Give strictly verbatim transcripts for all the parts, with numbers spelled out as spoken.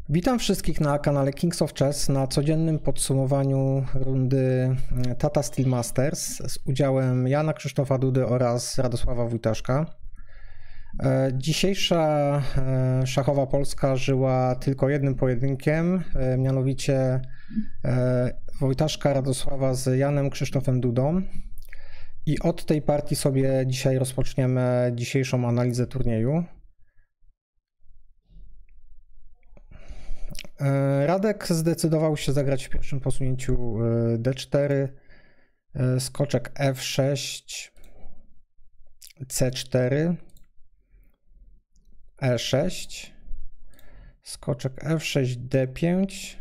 Witam wszystkich na kanale Kings of Chess na codziennym podsumowaniu rundy Tata Steel Masters z udziałem Jana Krzysztofa Dudy oraz Radosława Wojtaszka. Dzisiejsza szachowa Polska żyła tylko jednym pojedynkiem, mianowicie Wojtaszka Radosława z Janem Krzysztofem Dudą. I od tej partii sobie dzisiaj rozpoczniemy dzisiejszą analizę turnieju. Radek zdecydował się zagrać w pierwszym posunięciu D cztery, skoczek F sześć, C cztery, E sześć, skoczek F sześć, D pięć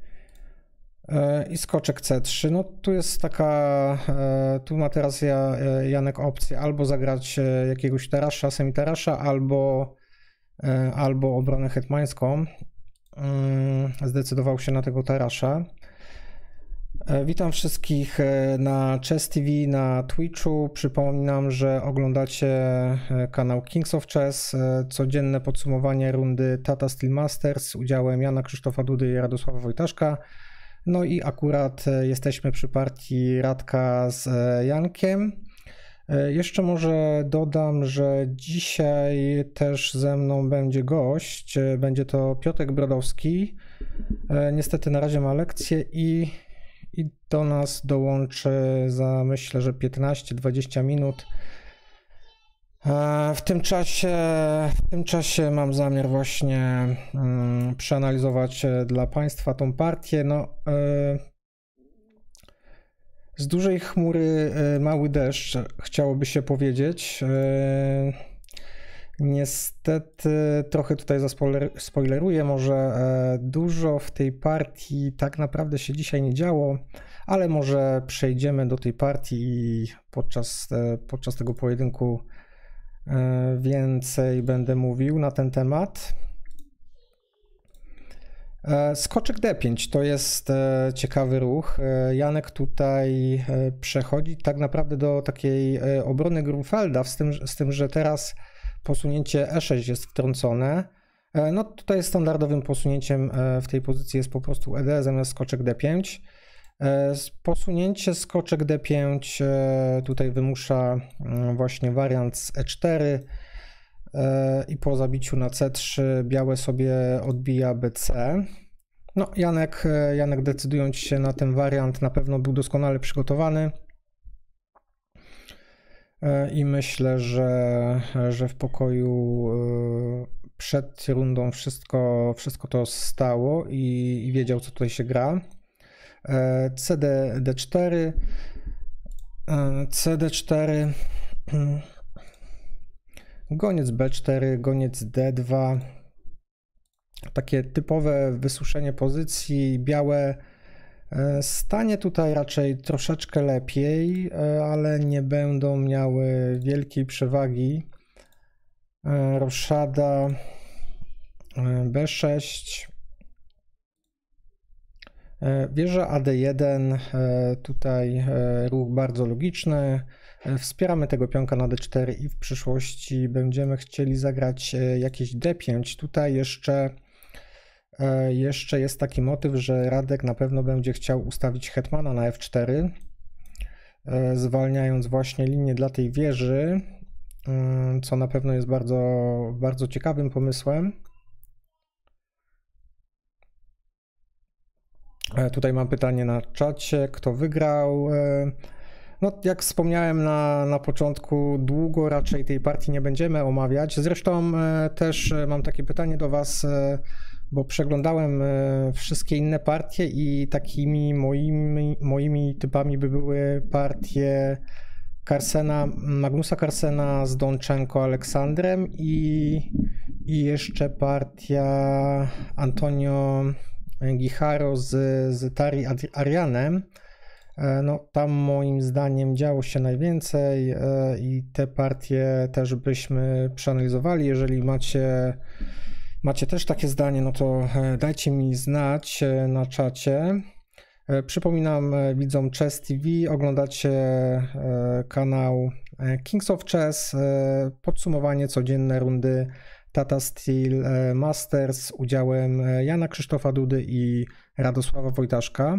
i skoczek C trzy. No tu jest taka, tu ma teraz Janek opcję albo zagrać jakiegoś tarasza, semitarasza, albo, albo obronę hetmańską. Zdecydował się na tego tarasza. Witam wszystkich na Chess T V, na Twitchu. Przypominam, że oglądacie kanał Kings of Chess, codzienne podsumowanie rundy Tata Steel Masters z udziałem Jana Krzysztofa Dudy i Radosława Wojtaszka. No i akurat jesteśmy przy partii Radka z Jankiem. Jeszcze może dodam, że dzisiaj też ze mną będzie gość, będzie to Piotrek Brodowski. Niestety na razie ma lekcję i, i do nas dołączy za myślę, że piętnaście dwadzieścia minut. W tym czasie, w tym czasie mam zamiar właśnie um, przeanalizować dla Państwa tą partię. No, y Z dużej chmury mały deszcz, chciałoby się powiedzieć. Niestety trochę tutaj zaspoileruję, może dużo w tej partii tak naprawdę się dzisiaj nie działo, ale może przejdziemy do tej partii i podczas, podczas tego pojedynku więcej będę mówił na ten temat. Skoczek D pięć to jest ciekawy ruch. Janek tutaj przechodzi tak naprawdę do takiej obrony Grunfelda, z tym, z tym, że teraz posunięcie E sześć jest wtrącone. No tutaj standardowym posunięciem w tej pozycji jest po prostu E D zamiast skoczek D pięć. Posunięcie skoczek D pięć tutaj wymusza właśnie wariant z E cztery i po zabiciu na C trzy białe sobie odbija B C. No Janek, Janek decydując się na ten wariant na pewno był doskonale przygotowany i myślę, że, że w pokoju przed rundą wszystko, wszystko to stało i, i wiedział, co tutaj się gra. C D cztery, C D cztery, goniec B cztery, goniec D dwa. Takie typowe wysuszenie pozycji. Białe stanie tutaj raczej troszeczkę lepiej, ale nie będą miały wielkiej przewagi. Roszada B sześć. Wieża A D jeden, tutaj ruch bardzo logiczny. Wspieramy tego pionka na D cztery i w przyszłości będziemy chcieli zagrać jakieś D pięć. Tutaj jeszcze, jeszcze jest taki motyw, że Radek na pewno będzie chciał ustawić hetmana na F cztery, zwalniając właśnie linię dla tej wieży, co na pewno jest bardzo, bardzo ciekawym pomysłem. Tutaj mam pytanie na czacie, kto wygrał. No, jak wspomniałem na, na początku, długo raczej tej partii nie będziemy omawiać. Zresztą też mam takie pytanie do Was, bo przeglądałem wszystkie inne partie i takimi moimi, moimi typami by były partie Carlsena, Magnusa Carlsena z Donczenko Aleksandrem i, i jeszcze partia Antonio Guijarro z, z Tari Arianem. No tam moim zdaniem działo się najwięcej i te partie też byśmy przeanalizowali. Jeżeli macie, macie też takie zdanie, no to dajcie mi znać na czacie. Przypominam widzom Chess T V, oglądacie kanał Kings of Chess, podsumowanie codzienne rundy Tata Steel Masters z udziałem Jana Krzysztofa Dudy i Radosława Wojtaszka.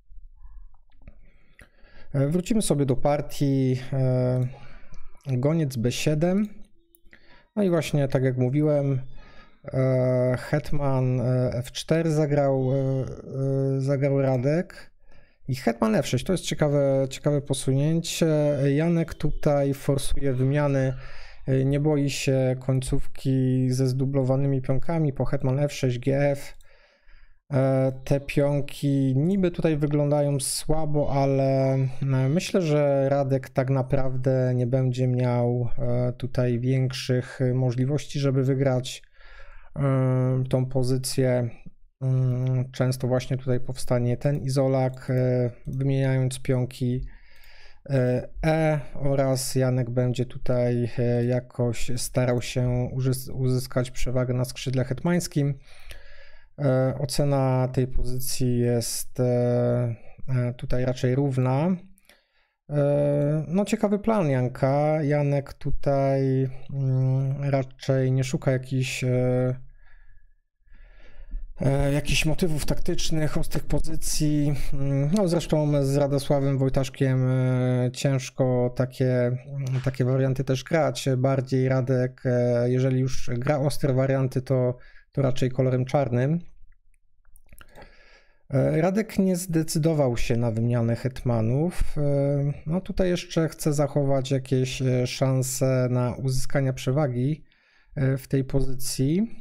Wrócimy sobie do partii. Goniec B siedem. No i właśnie tak jak mówiłem, hetman F cztery zagrał, zagrał Radek i hetman F sześć. To jest ciekawe, ciekawe posunięcie. Janek tutaj forsuje wymiany, nie boi się końcówki ze zdublowanymi pionkami po hetman F sześć, G F. Te pionki niby tutaj wyglądają słabo, ale myślę, że Radek tak naprawdę nie będzie miał tutaj większych możliwości, żeby wygrać tą pozycję. Często właśnie tutaj powstanie ten izolak, wymieniając pionki E, oraz Janek będzie tutaj jakoś starał się uzyskać przewagę na skrzydle hetmańskim. Ocena tej pozycji jest tutaj raczej równa. No ciekawy plan Janka. Janek tutaj raczej nie szuka jakichś jakichś motywów taktycznych, ostrych pozycji. No zresztą z Radosławem Wojtaszkiem ciężko takie, takie warianty też grać. Bardziej Radek, jeżeli już gra ostre warianty, to to raczej kolorem czarnym. Radek nie zdecydował się na wymianę hetmanów. No tutaj jeszcze chce zachować jakieś szanse na uzyskanie przewagi w tej pozycji.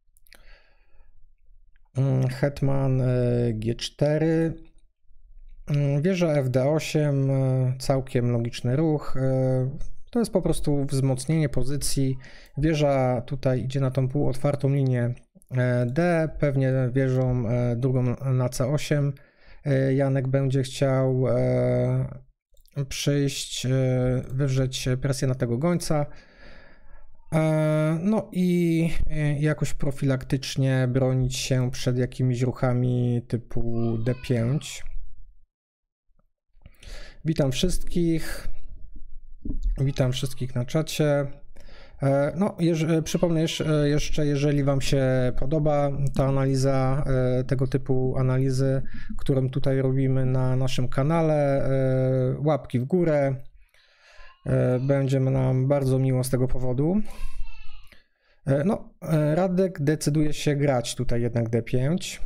Hetman G cztery. Wieża F D osiem, całkiem logiczny ruch. To jest po prostu wzmocnienie pozycji. Wieża tutaj idzie na tą półotwartą linię D, pewnie wieżą drugą na C osiem. Janek będzie chciał przyjść, wywrzeć presję na tego gońca. No i jakoś profilaktycznie bronić się przed jakimiś ruchami typu D pięć. Witam wszystkich. Witam wszystkich na czacie. No, jeż, przypomnę jeszcze, jeżeli Wam się podoba ta analiza, tego typu analizy, którą tutaj robimy na naszym kanale, łapki w górę. Będzie nam bardzo miło z tego powodu. No, Radek decyduje się grać tutaj jednak D pięć.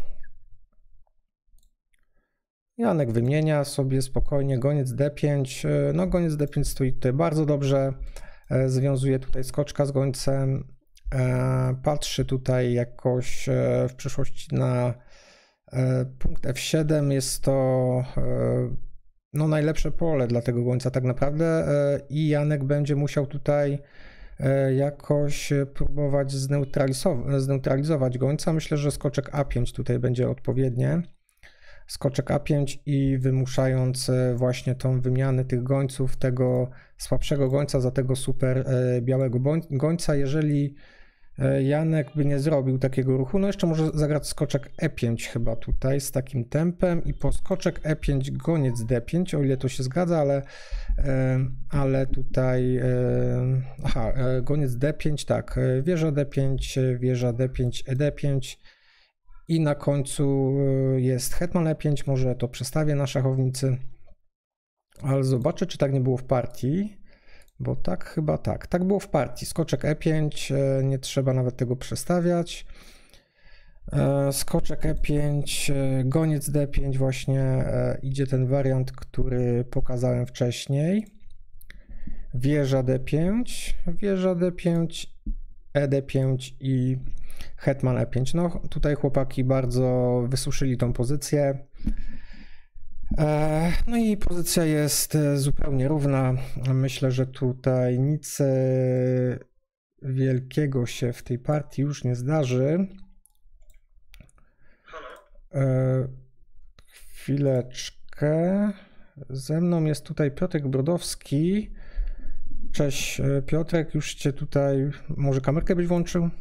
Janek wymienia sobie spokojnie goniec D pięć. No, goniec D pięć stoi tutaj bardzo dobrze. Związuje tutaj skoczka z gońcem. Patrzy tutaj jakoś w przyszłości na punkt F siedem. Jest to no, najlepsze pole dla tego gońca tak naprawdę i Janek będzie musiał tutaj jakoś próbować zneutralizować, zneutralizować gońca. Myślę, że skoczek A pięć tutaj będzie odpowiednie. Skoczek A pięć i wymuszając właśnie tą wymianę tych gońców, tego słabszego gońca za tego super białego gońca. Jeżeli Janek by nie zrobił takiego ruchu, no jeszcze może zagrać skoczek E pięć chyba tutaj z takim tempem i po skoczek E pięć goniec D pięć, o ile to się zgadza, ale, ale tutaj aha, goniec D pięć, tak, wieża D pięć, wieża D pięć, E D pięć i na końcu jest hetman E pięć, może to przestawię na szachownicy, ale zobaczę, czy tak nie było w partii. Bo tak, chyba tak. Tak było w partii. Skoczek E pięć, nie trzeba nawet tego przestawiać. Skoczek E pięć, goniec D pięć, właśnie idzie ten wariant, który pokazałem wcześniej. Wieża D pięć, wieża D pięć, E D pięć i hetman E pięć. No tutaj chłopaki bardzo wysuszyli tą pozycję. No i pozycja jest zupełnie równa. Myślę, że tutaj nic wielkiego się w tej partii już nie zdarzy. Chwileczkę. Ze mną jest tutaj Piotrek Brodowski. Cześć Piotrek, już cię tutaj... Może kamerkę byś włączył?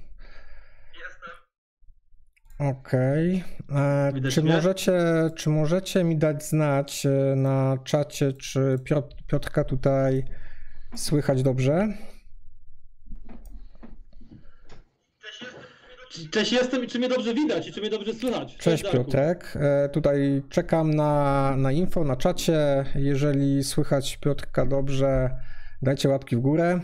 Okej. Okay. Czy możecie, czy możecie mi dać znać na czacie, czy Piotr, Piotrka tutaj słychać dobrze? Cześć, jestem i czy mnie dobrze widać i czy mnie dobrze słychać? Cześć Piotrek, tutaj czekam na, na info na czacie. Jeżeli słychać Piotrka dobrze, dajcie łapki w górę.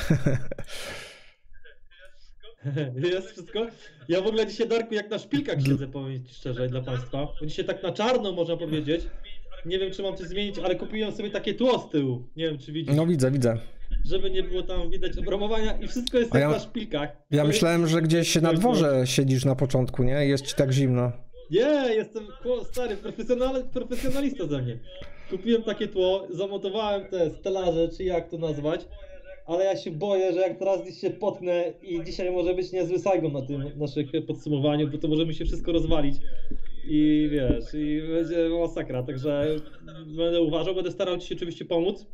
Jest wszystko? Ja w ogóle dzisiaj, Darku, jak na szpilkach siedzę, powiem ci szczerze, dla Państwa. Bo dzisiaj tak na czarno można powiedzieć. Nie wiem, czy mam coś zmienić, ale kupiłem sobie takie tło z tyłu. Nie wiem, czy widzisz. No widzę, widzę. Żeby nie było tam widać obramowania i wszystko jest jak ja, na szpilkach. Ja to myślałem, jest... że gdzieś na dworze siedzisz na początku, nie? Jest ci tak zimno. Nie, jestem stary, profesjonal, profesjonalista ze mnie. Kupiłem takie tło, zamontowałem te stelaże, czy jak to nazwać. Ale ja się boję, że jak teraz gdzieś się potknę i dzisiaj może być niezły Saigon na tym naszych podsumowaniu, bo to może mi się wszystko rozwalić. I wiesz, i będzie masakra, także będę uważał, będę starał ci się oczywiście pomóc.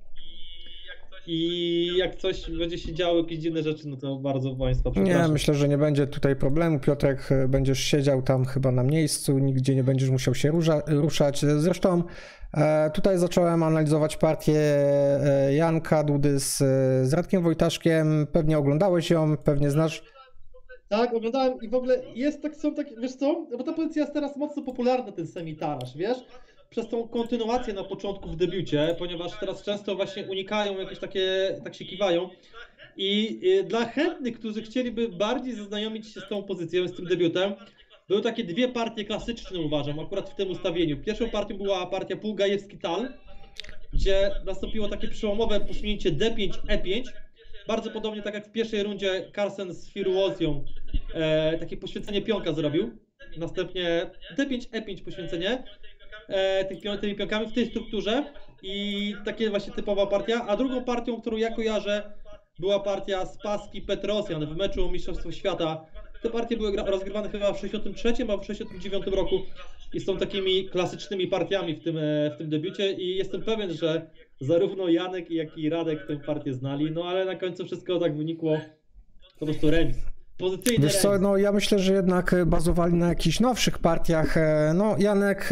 I jak coś będzie się działo, jakieś dziwne rzeczy, no to bardzo Państwa przepraszam. Nie, myślę, że nie będzie tutaj problemu. Piotrek, będziesz siedział tam chyba na miejscu, nigdzie nie będziesz musiał się rusza, ruszać. Zresztą e, tutaj zacząłem analizować partię e, Janka Dudy z, z Radkiem Wojtaszkiem. Pewnie oglądałeś ją, pewnie znasz. Tak, oglądałem i w ogóle jest tak, są takie, wiesz co, bo ta pozycja jest teraz mocno popularna, ten semitaraż, wiesz? Przez tą kontynuację na początku w debiucie, ponieważ teraz często właśnie unikają jakieś takie, tak się kiwają. I y, dla chętnych, którzy chcieliby bardziej zaznajomić się z tą pozycją, z tym debiutem, były takie dwie partie klasyczne, uważam, akurat w tym ustawieniu. Pierwszą partią była partia Półgajewski-Tal, gdzie nastąpiło takie przełomowe posunięcie D pięć E pięć. Bardzo podobnie tak jak w pierwszej rundzie Carlsen z Firuozją e, takie poświęcenie pionka zrobił. Następnie D pięć E pięć poświęcenie. E, tymi, tymi pionkami w tej strukturze i takie właśnie typowa partia, a drugą partią, którą ja kojarzę, była partia Spassky-Petrosyan w meczu o Mistrzostwo Świata. Te partie były rozgrywane chyba w sześćdziesiątym trzecim albo w sześćdziesiątym dziewiątym roku i są takimi klasycznymi partiami w tym, w tym debiucie i jestem pewien, że zarówno Janek, jak i Radek tę partię znali, no ale na końcu wszystko tak wynikło po prostu remis. Pozycyjny Wiesz co, no ja myślę, że jednak bazowali na jakichś nowszych partiach. No Janek...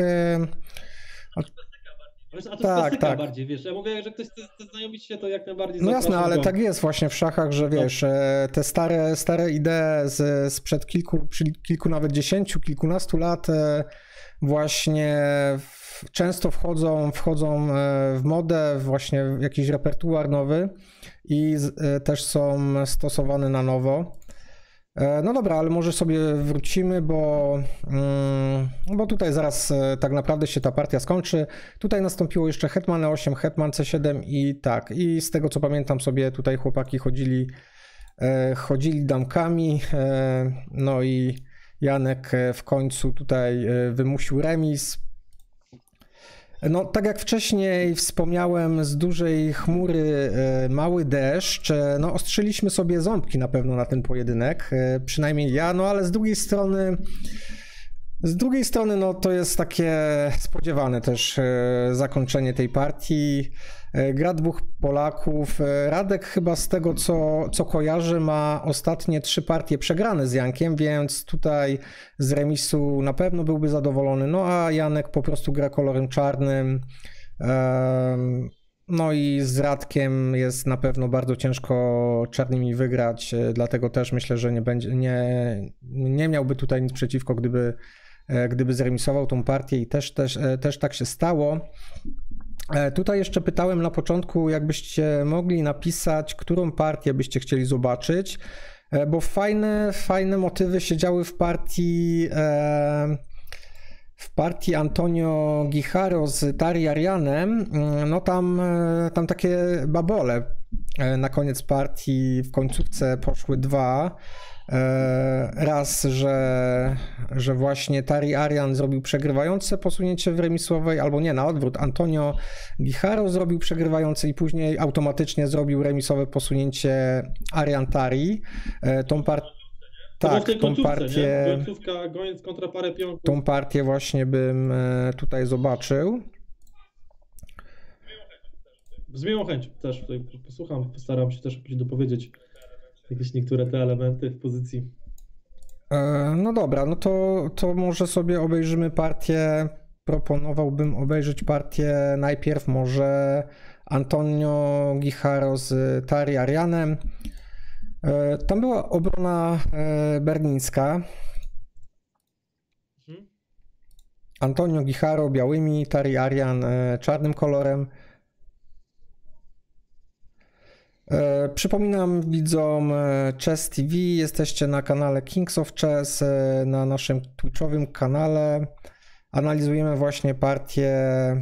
A to tak, tak. bardziej, wiesz, ja mówię, że ktoś chce, chce znajomić się, to jak najbardziej. No jasne, ale go. Tak jest właśnie w szachach, że wiesz, te stare, stare idee z, sprzed kilku, kilku nawet dziesięciu, kilkunastu lat właśnie w, często wchodzą, wchodzą w modę, właśnie w jakiś repertuar nowy i z, też są stosowane na nowo. No dobra, ale może sobie wrócimy, bo, bo tutaj zaraz tak naprawdę się ta partia skończy. Tutaj nastąpiło jeszcze hetman E osiem, hetman C siedem i tak. I z tego co pamiętam sobie tutaj chłopaki chodzili, chodzili damkami. No i Janek w końcu tutaj wymusił remis. No, tak jak wcześniej wspomniałem, z dużej chmury mały deszcz, no ostrzyliśmy sobie ząbki na pewno na ten pojedynek, przynajmniej ja, no ale z drugiej strony, z drugiej strony, no to jest takie spodziewane też zakończenie tej partii. Gra dwóch Polaków. Radek chyba z tego co, co kojarzę ma ostatnie trzy partie przegrane z Jankiem, więc tutaj z remisu na pewno byłby zadowolony. No a Janek po prostu gra kolorem czarnym. No i z Radkiem jest na pewno bardzo ciężko czarnymi wygrać, dlatego też myślę, że nie, będzie, nie, nie miałby tutaj nic przeciwko, gdyby, gdyby zremisował tą partię i też, też, też tak się stało. Tutaj jeszcze pytałem na początku, jakbyście mogli napisać, którą partię byście chcieli zobaczyć, bo fajne, fajne motywy się działy w partii w partii Antonio Guijarro z Tari Arianem. No tam, tam takie babole na koniec partii w końcówce poszły dwa. Raz, że, że właśnie Tari Arian zrobił przegrywające posunięcie w remisowej, albo nie, na odwrót, Antonio Guijarro zrobił przegrywające i później automatycznie zrobił remisowe posunięcie Arian Tari. Tą partię Tak, tą partię, goniec kontra parę pionków. Tą partię właśnie bym tutaj zobaczył. Z miłą chęcią też tutaj posłucham, postaram się też dopowiedzieć jakieś niektóre te elementy w pozycji. No dobra, no to, to może sobie obejrzymy partię. Proponowałbym obejrzeć partię najpierw może Antonio Guijarro z Tari Arianem. Tam była obrona berlińska. Mhm. Antonio Guijarro białymi, Tari Arian czarnym kolorem. Przypominam widzom Chess T V, jesteście na kanale Kings of Chess, na naszym twitchowym kanale. Analizujemy właśnie partię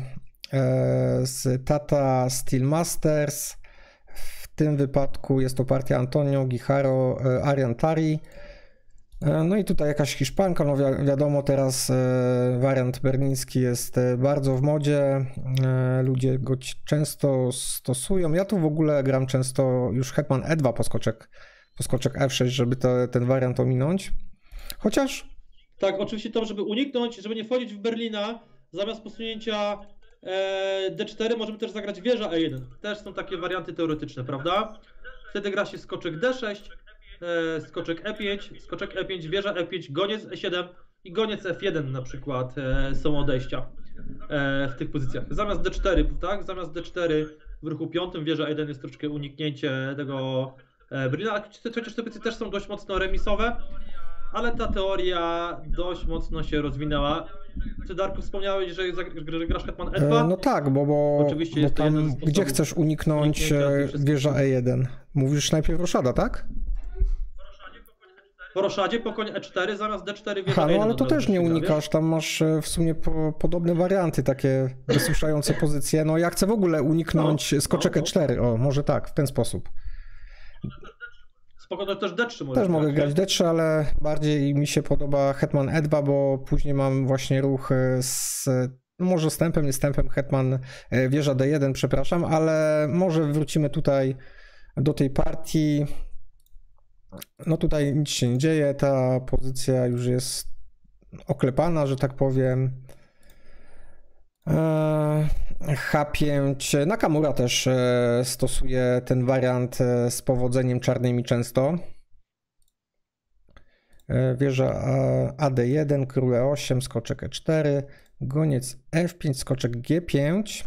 z Tata Steel Masters. W tym wypadku jest to partia Antonio Guijarro, Arian Tari. No i tutaj jakaś Hiszpanka, no wi wiadomo teraz wariant berliński jest bardzo w modzie, ludzie go często stosują. Ja tu w ogóle gram często już hetman e dwa poskoczek, poskoczek f sześć, żeby to, ten wariant ominąć. Chociaż... Tak, oczywiście to, żeby uniknąć, żeby nie wchodzić w Berlina, zamiast posunięcia e, d cztery możemy też zagrać wieża e jeden. Też są takie warianty teoretyczne, prawda? Wtedy gra się skoczek d sześć, e, skoczek e pięć, skoczek e pięć, wieża e pięć, goniec e siedem i goniec f jeden na przykład e, są odejścia e, w tych pozycjach. Zamiast d cztery, tak? Zamiast d cztery w ruchu piątym, wieża e jeden jest troszeczkę uniknięcie tego e, Berlina, chociaż te pozycje też są dość mocno remisowe. Ale ta teoria dość mocno się rozwinęła. Ty, Darku, wspomniałeś, że, że grasz hetman e dwa? No tak, bo, bo, Oczywiście bo jest to jeden tam z gdzie sposobów chcesz uniknąć wieża e jeden? Mówisz najpierw roszada, tak? Po roszadzie po koń e cztery zamiast d cztery wieża Aha, e jeden. no ale to też nie unikasz, tam masz w sumie po, podobne warianty, takie wysuszające pozycje. No ja chcę w ogóle uniknąć no, skoczek no, no. e cztery, o może tak, w ten sposób. Spoko, to też d trzy Też mogę grać d trzy, ale bardziej mi się podoba hetman e dwa, bo później mam właśnie ruch z, może z tempem, nie z tempem, hetman wieża d jeden, przepraszam, ale może wrócimy tutaj do tej partii. No tutaj nic się nie dzieje, ta pozycja już jest oklepana, że tak powiem. H pięć, Nakamura też stosuje ten wariant z powodzeniem czarnymi często. Wieża a d jeden, król e osiem, skoczek e cztery, goniec f pięć, skoczek g pięć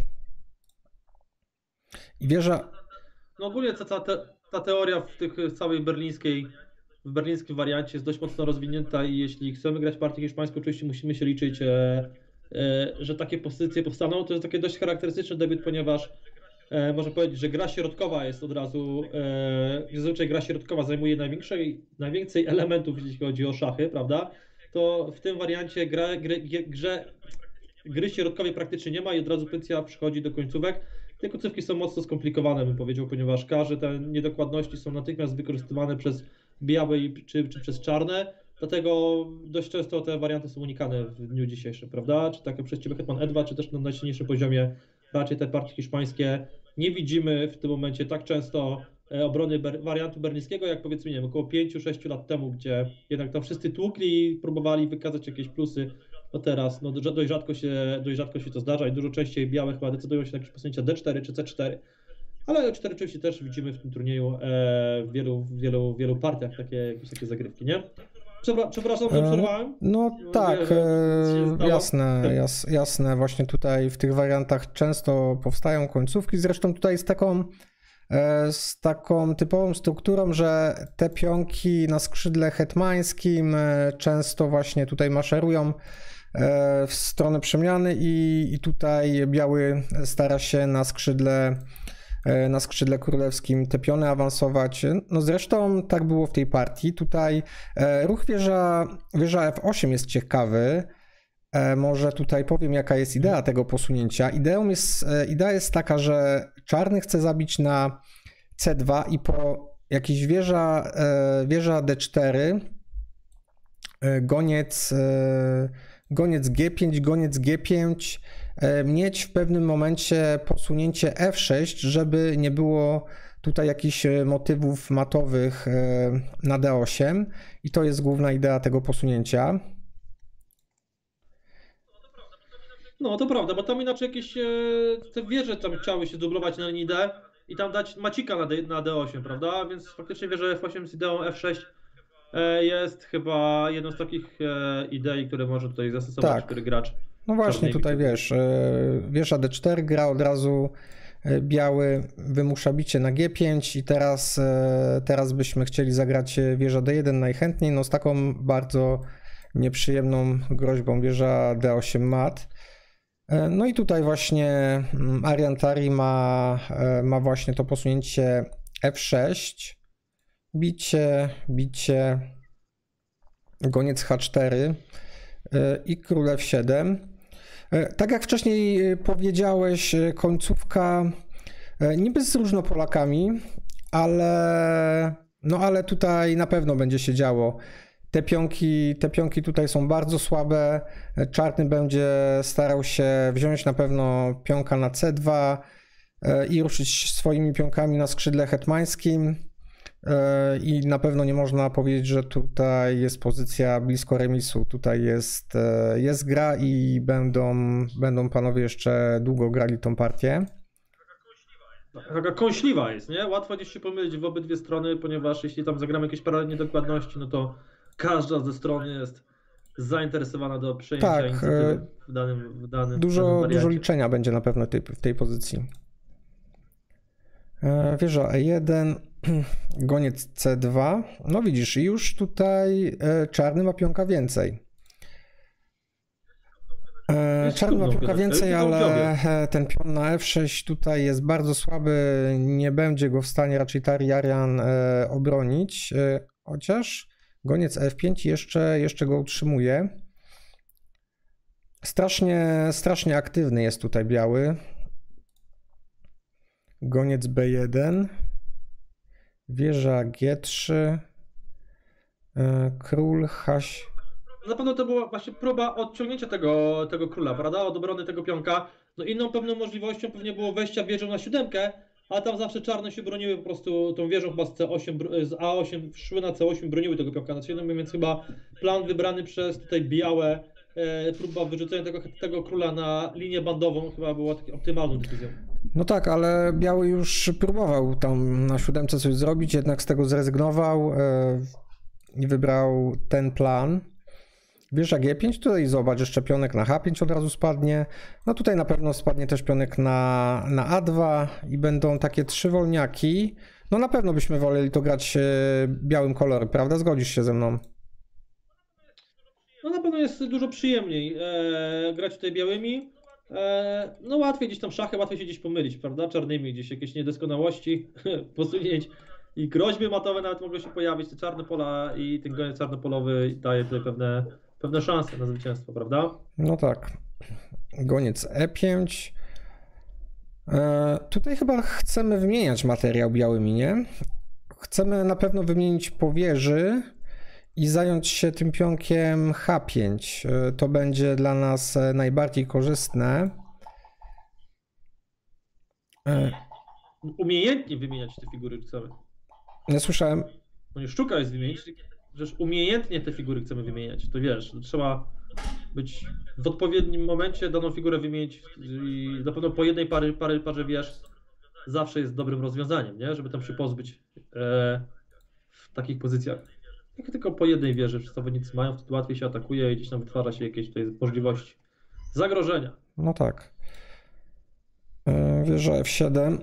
i wieża... No ogólnie ta, ta, ta teoria w tych całej berlińskiej, w berlińskim wariancie jest dość mocno rozwinięta i jeśli chcemy grać partię hiszpańską, oczywiście musimy się liczyć, e, e, że takie pozycje powstaną. To jest takie dość charakterystyczny debiut, ponieważ e, można powiedzieć, że gra środkowa jest od razu, e, zazwyczaj gra środkowa zajmuje największej, najwięcej elementów, jeśli chodzi o szachy, prawda? To w tym wariancie gra, gry, grze, gry środkowej praktycznie nie ma i od razu pozycja przychodzi do końcówek. Te końcówki są mocno skomplikowane, bym powiedział, ponieważ każde te niedokładności są natychmiast wykorzystywane przez białe czy, czy przez czarne, dlatego dość często te warianty są unikane w dniu dzisiejszym, prawda? Czy takie przez ciebie hetman e dwa, czy też na najsilniejszym poziomie raczej te partie hiszpańskie nie widzimy w tym momencie tak często obrony ber, wariantu berlińskiego, jak powiedzmy, nie wiem, około pięciu sześciu lat temu, gdzie jednak tam wszyscy tłukli i próbowali wykazać jakieś plusy. No teraz no dość, rzadko się, dość rzadko się to zdarza i dużo częściej białe chyba decydują się na jakieś posunięcia d cztery czy c cztery. Ale e cztery oczywiście też widzimy w tym turnieju e, w wielu, wielu, wielu partiach takie, jakieś takie zagrywki, nie? Przepra przepraszam, że przerwałem. No tak, e, jasne, jas, jasne. Właśnie tutaj w tych wariantach często powstają końcówki. Zresztą tutaj z taką, e, z taką typową strukturą, że te pionki na skrzydle hetmańskim e, często właśnie tutaj maszerują w stronę przemiany i, i tutaj biały stara się na skrzydle, na skrzydle królewskim te piony awansować. No zresztą tak było w tej partii. Tutaj ruch wieża, wieża f osiem jest ciekawy. Może tutaj powiem, jaka jest idea tego posunięcia. Ideą jest, idea jest taka, że czarny chce zabić na c dwa i po jakiejś wieża, wieża d cztery, goniec goniec g pięć, goniec g pięć, mieć w pewnym momencie posunięcie f sześć, żeby nie było tutaj jakichś motywów matowych na d osiem i to jest główna idea tego posunięcia. No to prawda, bo tam inaczej jakieś te wieże tam chciały się dublować na linii D i tam dać macika na, D, na d osiem, prawda? Więc faktycznie wieża f osiem z ideą f sześć jest chyba jedną z takich idei, które może tutaj zastosować, tak. który gracz. No właśnie tutaj wiesz, wieża d cztery gra od razu biały wymusza bicie na G pięć i teraz, teraz byśmy chcieli zagrać wieża D jeden najchętniej, no z taką bardzo nieprzyjemną groźbą wieża D osiem mat. No i tutaj właśnie Ariantari ma, ma właśnie to posunięcie F sześć, bicie, bicie, goniec H cztery i król F siedem. Tak jak wcześniej powiedziałeś, końcówka niby z różnopolakami, ale, no ale tutaj na pewno będzie się działo. Te pionki, te pionki tutaj są bardzo słabe. Czarny będzie starał się wziąć na pewno pionka na C dwa i ruszyć swoimi pionkami na skrzydle hetmańskim. I na pewno nie można powiedzieć, że tutaj jest pozycja blisko remisu. Tutaj jest, jest gra i będą, będą panowie jeszcze długo grali tą partię. Taka kąśliwa jest, nie? Łatwo gdzieś się pomylić w obydwie strony, ponieważ jeśli tam zagramy jakieś parę niedokładności, no to każda ze stron jest zainteresowana do przejęcia tak, inicjatywy w danym, w danym, dużo, w danym dużo liczenia będzie na pewno tej, w tej pozycji. Wieża E jeden, goniec C dwa. No widzisz, już tutaj czarny ma pionka więcej. Czarny ma pionka więcej, ale ten pion na F sześć tutaj jest bardzo słaby. Nie będzie go w stanie raczej Targaryen obronić. Chociaż goniec F pięć jeszcze, jeszcze go utrzymuje. Strasznie, strasznie aktywny jest tutaj biały. Goniec B jeden. Wieża G trzy. Król H... Na pewno to była właśnie próba odciągnięcia tego, tego króla, prawda? Od obrony tego pionka. No inną pewną możliwością pewnie było wejścia wieżą na siódemkę, ale tam zawsze czarne się broniły po prostu tą wieżą chyba z C osiem, z A osiem szły na C osiem, broniły tego pionka na siódemkę, więc chyba plan wybrany przez tutaj białe, e, próba wyrzucenia tego, tego króla na linię bandową chyba była taką optymalną decyzją. No tak, ale biały już próbował tam na siódemce coś zrobić, jednak z tego zrezygnował i wybrał ten plan. Wieża G pięć, tutaj zobacz, jeszcze pionek na H pięć od razu spadnie. No tutaj na pewno spadnie też pionek na, na A dwa i będą takie trzy wolniaki. No na pewno byśmy woleli to grać białym kolorem, prawda? Zgodzisz się ze mną? No na pewno jest dużo przyjemniej e, grać tutaj białymi. E, no łatwiej gdzieś tam szachy, łatwiej się gdzieś pomylić, prawda? Czarnymi gdzieś jakieś niedoskonałości posunięć i groźby matowe nawet mogą się pojawić. Te czarne pola i ten goniec czarnopolowy daje tutaj pewne, pewne szanse na zwycięstwo, prawda? No tak. Goniec E pięć. E, tutaj chyba chcemy wymieniać materiał białymi, nie? Chcemy na pewno wymienić po wieży i zająć się tym pionkiem H pięć. To będzie dla nas najbardziej korzystne. Umiejętnie wymieniać te figury chcemy. Nie słyszałem. No nie sztuka jest wymienić, przecież umiejętnie te figury chcemy wymieniać. To wiesz, to trzeba być w odpowiednim momencie daną figurę wymienić i na pewno po jednej pary, pary, parze wież zawsze jest dobrym rozwiązaniem, nie? Żeby tam się pozbyć e, w takich pozycjach. Jak tylko po jednej wieży zawodnicy mają, wtedy łatwiej się atakuje i gdzieś tam wytwarza się jakieś tutaj możliwości zagrożenia. No tak. Wieża F siedem.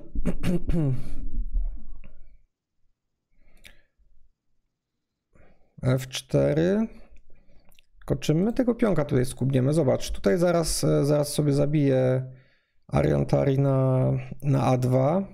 F cztery. Tylko czy my tego pionka tutaj skubniemy? Zobacz, tutaj zaraz, zaraz sobie zabiję Ariantari na, na A dwa.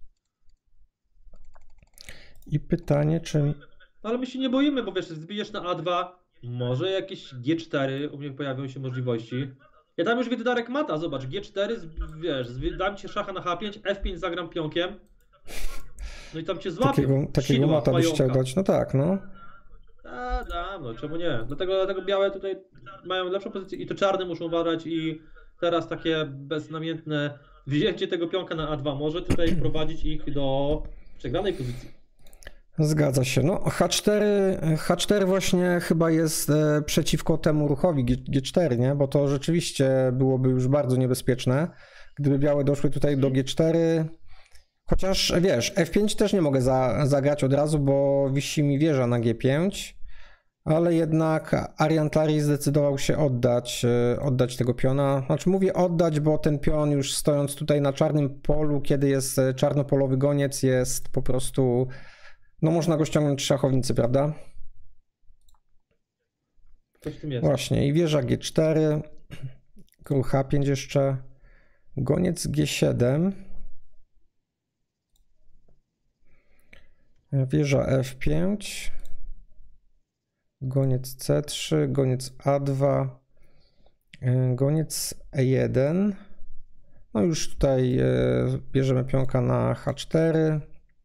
I pytanie, czy... No ale my się nie boimy, bo wiesz, zbijesz na A dwa, może jakieś G cztery, u mnie pojawią się możliwości. Ja tam już widzę Darek Mata, zobacz, G cztery, wiesz, dam ci szacha na H pięć, F pięć zagram pionkiem. No i tam cię złapią. Takiego, takiego mata byś chciał dać, no tak, no. A, da, no czemu nie? Dlatego, dlatego białe tutaj mają lepszą pozycję i to czarne muszą uważać i teraz takie beznamiętne wzięcie tego pionka na A dwa może tutaj prowadzić ich do przegranej pozycji. Zgadza się. No H cztery, H cztery właśnie chyba jest e, przeciwko temu ruchowi G cztery, nie? Bo to rzeczywiście byłoby już bardzo niebezpieczne, gdyby białe doszły tutaj do G cztery. Chociaż wiesz, F pięć też nie mogę za, zagrać od razu, bo wisi mi wieża na G pięć. ale jednak Ariantari zdecydował się oddać, oddać tego piona. Znaczy mówię oddać, bo ten pion już stojąc tutaj na czarnym polu, kiedy jest czarnopolowy goniec, jest po prostu, no można go ściągnąć z szachownicy, prawda? Coś w tym jest. Właśnie i wieża G cztery, król H pięć jeszcze, goniec G siedem, wieża F pięć, goniec C trzy, goniec A dwa, goniec E jeden. No już tutaj bierzemy pionka na H cztery.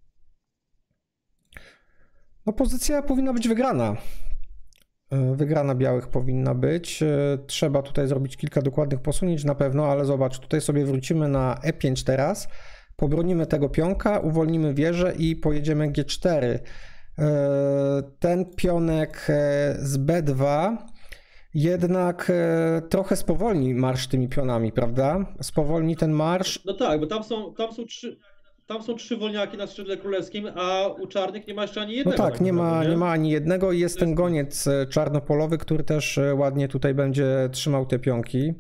No pozycja powinna być wygrana. Wygrana białych powinna być. Trzeba tutaj zrobić kilka dokładnych posunięć na pewno, ale zobacz, tutaj sobie wrócimy na E pięć teraz. Pobronimy tego pionka, uwolnimy wieżę i pojedziemy G cztery. Ten pionek z B dwa jednak trochę spowolni marsz tymi pionami, prawda? Spowolni ten marsz. No tak, bo tam są, tam są trzy, tam są trzy wolniaki na skrzydle królewskim, a u czarnych nie ma jeszcze ani No jednego. tak, nie ma, nie ma ani jednego i jest ten goniec czarnopolowy, który też ładnie tutaj będzie trzymał te pionki.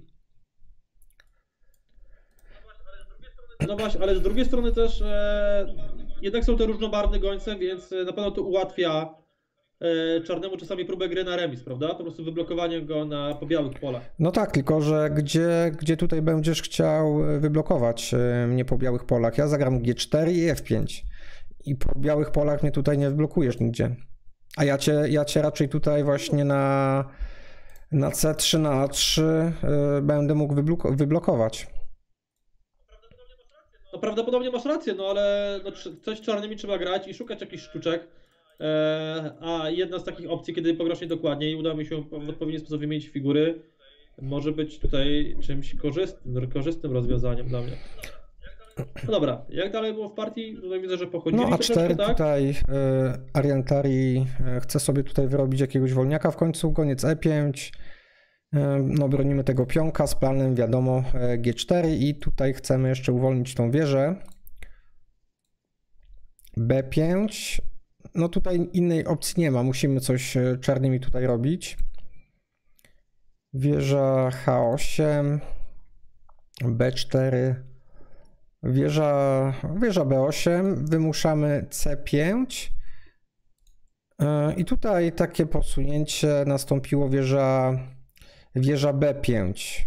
No właśnie, ale z drugiej strony też e, jednak są te różnobarwne gońce, więc na pewno to ułatwia e, czarnemu czasami próbę gry na remis, prawda? Po prostu wyblokowanie go na po białych polach. No tak, tylko że gdzie, gdzie tutaj będziesz chciał wyblokować mnie po białych polach? Ja zagram G cztery i F pięć i po białych polach mnie tutaj nie wyblokujesz nigdzie. A ja cię, ja cię raczej tutaj właśnie na, na C trzy, na A trzy y, będę mógł wyblok wyblokować. No prawdopodobnie masz rację, no ale no, coś z czarnymi trzeba grać i szukać jakichś sztuczek. E, a jedna z takich opcji, kiedy pograsz niedokładnie i uda mi się w odpowiedni sposób wymienić figury, może być tutaj czymś korzystnym, korzystnym rozwiązaniem dla mnie. No dobra, jak dalej było w partii? Tutaj widzę, że pochodzili. No A cztery tak? tutaj y, Ariantari chce sobie tutaj wyrobić jakiegoś wolniaka w końcu, goniec E pięć. No, bronimy tego pionka z planem, wiadomo, G cztery i tutaj chcemy jeszcze uwolnić tą wieżę. B pięć. No tutaj innej opcji nie ma, musimy coś czarnymi tutaj robić. Wieża H osiem, B cztery, wieża, wieża B osiem, wymuszamy C pięć. I tutaj takie posunięcie nastąpiło, wieża Wieża B pięć.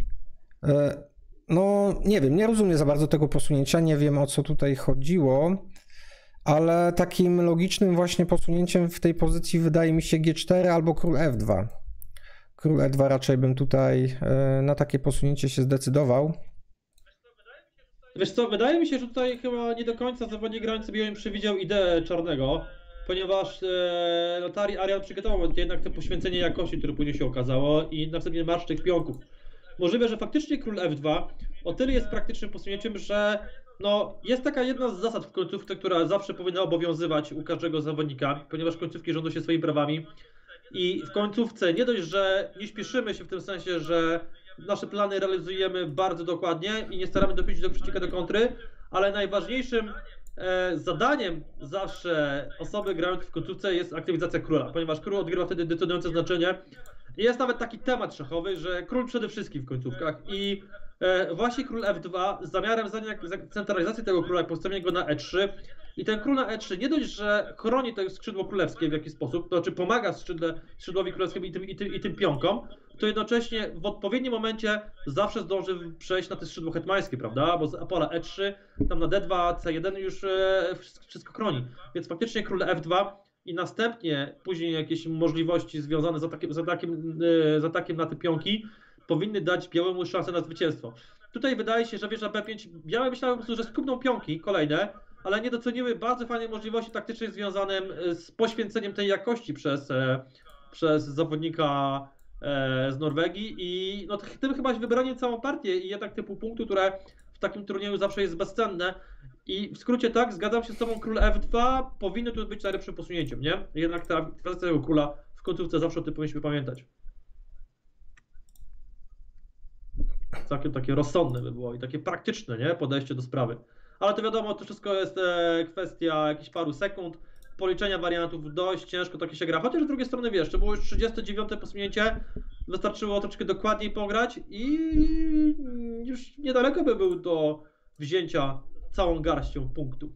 No nie wiem, nie rozumiem za bardzo tego posunięcia, nie wiem o co tutaj chodziło, ale takim logicznym właśnie posunięciem w tej pozycji wydaje mi się G cztery albo król F dwa. Król E dwa raczej bym tutaj na takie posunięcie się zdecydował. Wiesz co, wydaje mi się, że tutaj chyba nie do końca zawodnik grający białym przewidział ideę czarnego, ponieważ e, Notari Arian przygotował jednak to poświęcenie jakości, które później się okazało i następnie marsz tych pionków. Możliwe, że faktycznie król F dwa o tyle jest praktycznym posunięciem, że no, jest taka jedna z zasad w końcówce, która zawsze powinna obowiązywać u każdego zawodnika, ponieważ końcówki rządzą się swoimi prawami i w końcówce nie dość, że nie śpieszymy się w tym sensie, że nasze plany realizujemy bardzo dokładnie i nie staramy dopuścić do przeciwnika do kontry, ale najważniejszym e, zadaniem zawsze osoby grającej w końcówce jest aktywizacja króla, ponieważ król odgrywa wtedy decydujące znaczenie. Jest nawet taki temat szachowy, że król przede wszystkim w końcówkach i e, właśnie król F dwa z zamiarem centralizacji tego króla, postawienia go na E trzy i ten król na E trzy nie dość, że chroni to skrzydło królewskie w jakiś sposób, to znaczy pomaga skrzydle, skrzydłowi królewskiemu i tym, i, tym, i tym pionkom, to jednocześnie w odpowiednim momencie zawsze zdąży przejść na te skrzydło hetmańskie, prawda? Bo z pola E trzy, tam na D dwa, C jeden już e, wszystko chroni. Więc faktycznie król F dwa i następnie później jakieś możliwości związane z atakiem, z atakiem, e, z atakiem na te pionki powinny dać białemu szansę na zwycięstwo. Tutaj wydaje się, że wieża B pięć, białe myślały po prostu, że skupną pionki kolejne, ale nie doceniły bardzo fajnej możliwości taktycznej związanym z poświęceniem tej jakości przez, e, przez zawodnika z Norwegii i no, tym chyba wybranie całą partię i jednak typu punktu, które w takim turnieju zawsze jest bezcenne i w skrócie tak, zgadzam się z tobą, król F dwa powinno tu być najlepszym posunięciem, nie? Jednak ta aktywacja tego króla w końcówce zawsze o tym powinniśmy pamiętać. Całkiem takie rozsądne by było i takie praktyczne, nie? Podejście do sprawy. Ale to wiadomo, to wszystko jest e, kwestia jakichś paru sekund. policzenia wariantów dość ciężko takie się gra, chociaż z drugiej strony wiesz, to było już trzydzieste dziewiąte posunięcie, wystarczyło troszkę dokładniej pograć i już niedaleko by był do wzięcia całą garścią punktów.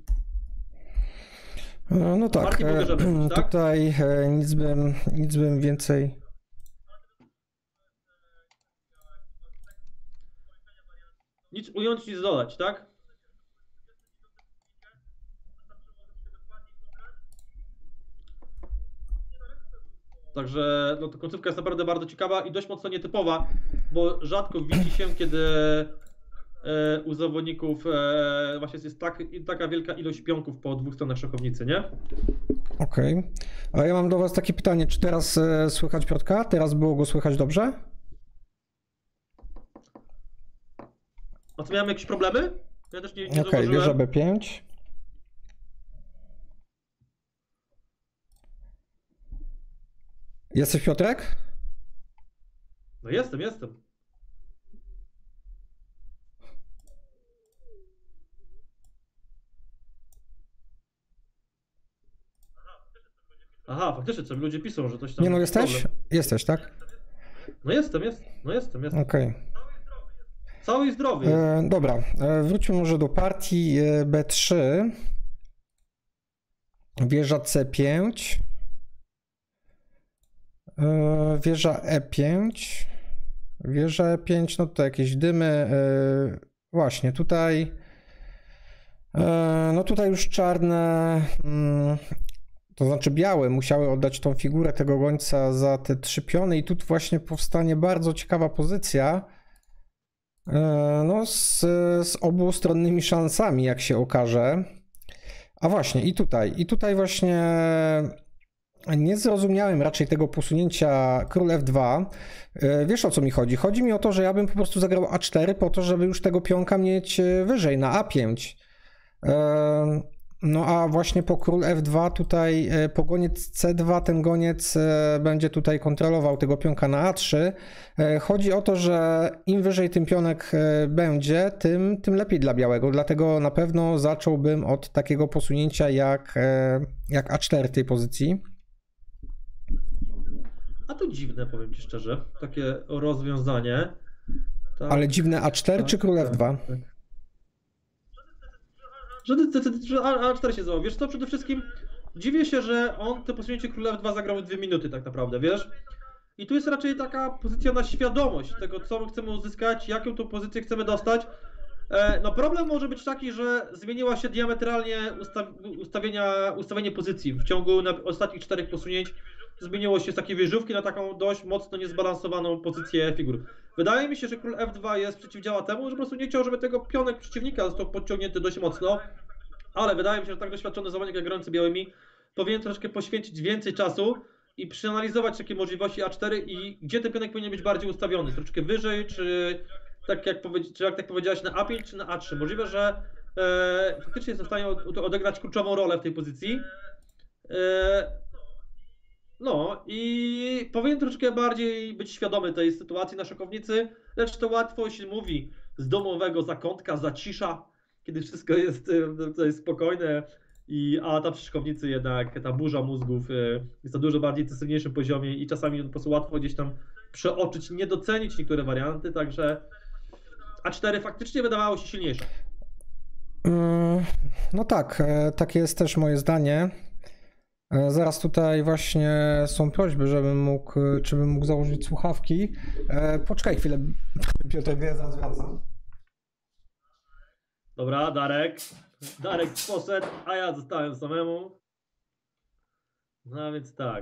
No, no tak, e, być, tak, tutaj e, nic, bym, nic bym więcej... Nic ująć, nic dodać, tak? Także no, to końcówka jest naprawdę bardzo ciekawa i dość mocno nietypowa, bo rzadko widzi się, kiedy e, u zawodników e, właśnie jest tak, taka wielka ilość pionków po dwóch stronach szachownicy, nie? Okej. Okay. A ja mam do was takie pytanie, czy teraz e, słychać Piotrka? Teraz było go słychać dobrze? A co, miałem jakieś problemy? Ja też nie, nie Okej, okay, wieża B pięć. Jesteś, Piotrek? No jestem, jestem. Aha, faktycznie, co ludzie piszą, że coś tam... Nie no, jesteś? Problem. Jesteś, tak? No jestem, jest, no jestem, jestem. Okej. Okay. Cały i zdrowy jest. E, dobra, e, wróćmy może do partii B trzy. Wieża C pięć. E, wieża E pięć. Wieża E pięć, no to jakieś dymy. E, właśnie, tutaj... E, no tutaj już czarne... Mm, to znaczy białe musiały oddać tą figurę tego gońca za te trzy piony i tu właśnie powstanie bardzo ciekawa pozycja. No, z, z obustronnymi szansami, jak się okaże. A właśnie, i tutaj, i tutaj właśnie nie zrozumiałem raczej tego posunięcia król F dwa. Wiesz, o co mi chodzi? Chodzi mi o to, że ja bym po prostu zagrał A cztery po to, żeby już tego pionka mieć wyżej, na A pięć. No a właśnie po król F dwa tutaj po goniec C dwa ten goniec będzie tutaj kontrolował tego pionka na A trzy. Chodzi o to, że im wyżej tym pionek będzie, tym, tym lepiej dla białego. Dlatego na pewno zacząłbym od takiego posunięcia jak, jak A cztery tej pozycji. A to dziwne, powiem ci szczerze, takie rozwiązanie. Tak, ale dziwne A cztery tak, czy król F dwa? Tak, tak. Że, że A cztery się złamał. Wiesz co, przede wszystkim dziwię się, że on to posunięcie króla F dwa zagrał w dwie minuty tak naprawdę, wiesz? I tu jest raczej taka pozycja na świadomość tego, co my chcemy uzyskać, jaką tą pozycję chcemy dostać. E, no problem może być taki, że zmieniła się diametralnie ustaw, ustawienia, ustawienie pozycji. W ciągu na ostatnich czterech posunięć zmieniło się z takiej wieżówki na taką dość mocno niezbalansowaną pozycję figur. Wydaje mi się, że król F dwa jest przeciwdziała temu, że po prostu nie chciał, żeby tego pionek przeciwnika został podciągnięty dość mocno. Ale wydaje mi się, że tak doświadczony zawodnik jak grający białymi powinien troszkę poświęcić więcej czasu i przeanalizować takie możliwości A cztery i gdzie ten pionek powinien być bardziej ustawiony. Troszkę wyżej, czy tak jak, czy jak tak powiedziałeś na A pięć, czy na A trzy. Możliwe, że e, faktycznie jest w stanie odegrać kluczową rolę w tej pozycji. E, No i powinien troszkę bardziej być świadomy tej sytuacji na szachownicy, lecz to łatwo się mówi z domowego zakątka, zacisza, kiedy wszystko jest, to jest spokojne, i, a tam przy szachownicy jednak ta burza mózgów jest na dużo bardziej intensywniejszym poziomie i czasami po prostu łatwo gdzieś tam przeoczyć, nie docenić niektóre warianty, także A cztery faktycznie wydawało się silniejsze. No tak, takie jest też moje zdanie. Zaraz tutaj właśnie są prośby, żebym mógł, czy bym mógł założyć słuchawki. Poczekaj chwilę, Piotr, ja zaraz wracam. Dobra, Darek. Darek poszedł, a ja zostałem samemu. No więc tak.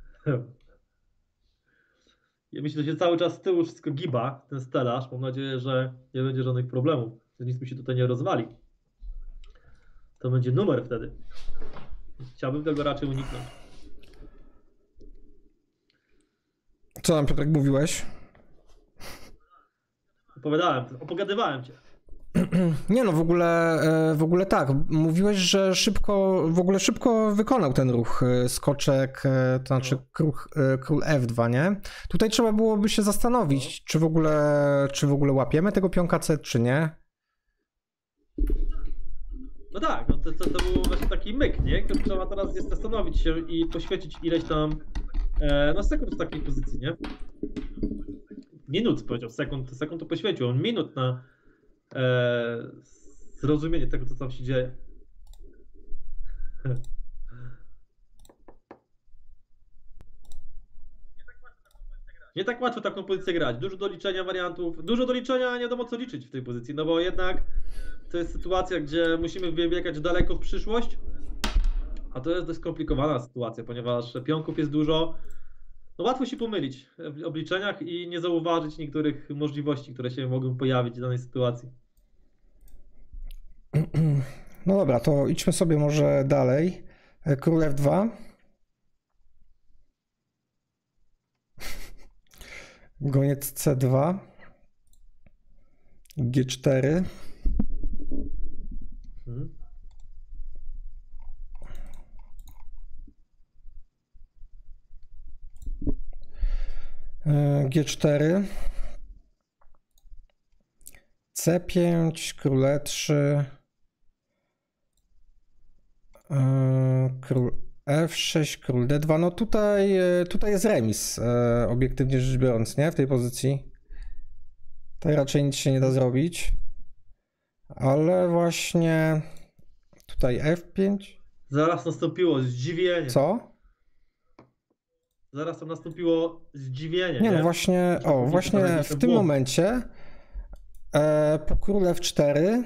Ja myślę, że się cały czas z tyłu wszystko giba, ten stelaż. Mam nadzieję, że nie będzie żadnych problemów, że nic mi się tutaj nie rozwali. To będzie numer wtedy. Chciałbym tego raczej uniknąć. Co nam, Piotrek, mówiłeś? Opowiadałem, opogadywałem cię. Nie no, w ogóle, w ogóle tak. Mówiłeś, że szybko, w ogóle szybko wykonał ten ruch skoczek, to znaczy król, król F dwa, nie? Tutaj trzeba byłoby się zastanowić, czy w ogóle, czy w ogóle łapiemy tego pionka C, czy nie. No tak, no to, to, to był właśnie taki myk, nie? Który trzeba teraz jest zastanowić się i poświęcić ileś tam e, no sekund w takiej pozycji, nie? Minut powiedział, sekund, sekund to poświęcił, on minut na e, zrozumienie tego, co tam się dzieje. Nie tak łatwo taką pozycję grać. Dużo do liczenia wariantów, dużo do liczenia, a nie wiadomo co liczyć w tej pozycji, no bo jednak to jest sytuacja, gdzie musimy wybiegać daleko w przyszłość, a to jest dość skomplikowana sytuacja, ponieważ pionków jest dużo. No łatwo się pomylić w obliczeniach i nie zauważyć niektórych możliwości, które się mogą pojawić w danej sytuacji. No dobra, to idźmy sobie może dalej. Król F dwa. Goniec C dwa. G cztery. Hmm. G cztery. C pięć. Król E trzy. Król F sześć, król D dwa. No tutaj, tutaj jest remis, obiektywnie rzecz biorąc, nie? W tej pozycji. Tutaj raczej nic się nie da zrobić. Ale właśnie tutaj F pięć. Zaraz nastąpiło zdziwienie. Co? Zaraz tam nastąpiło zdziwienie. Nie, nie? no właśnie, o, właśnie w tym momencie e, po król F cztery.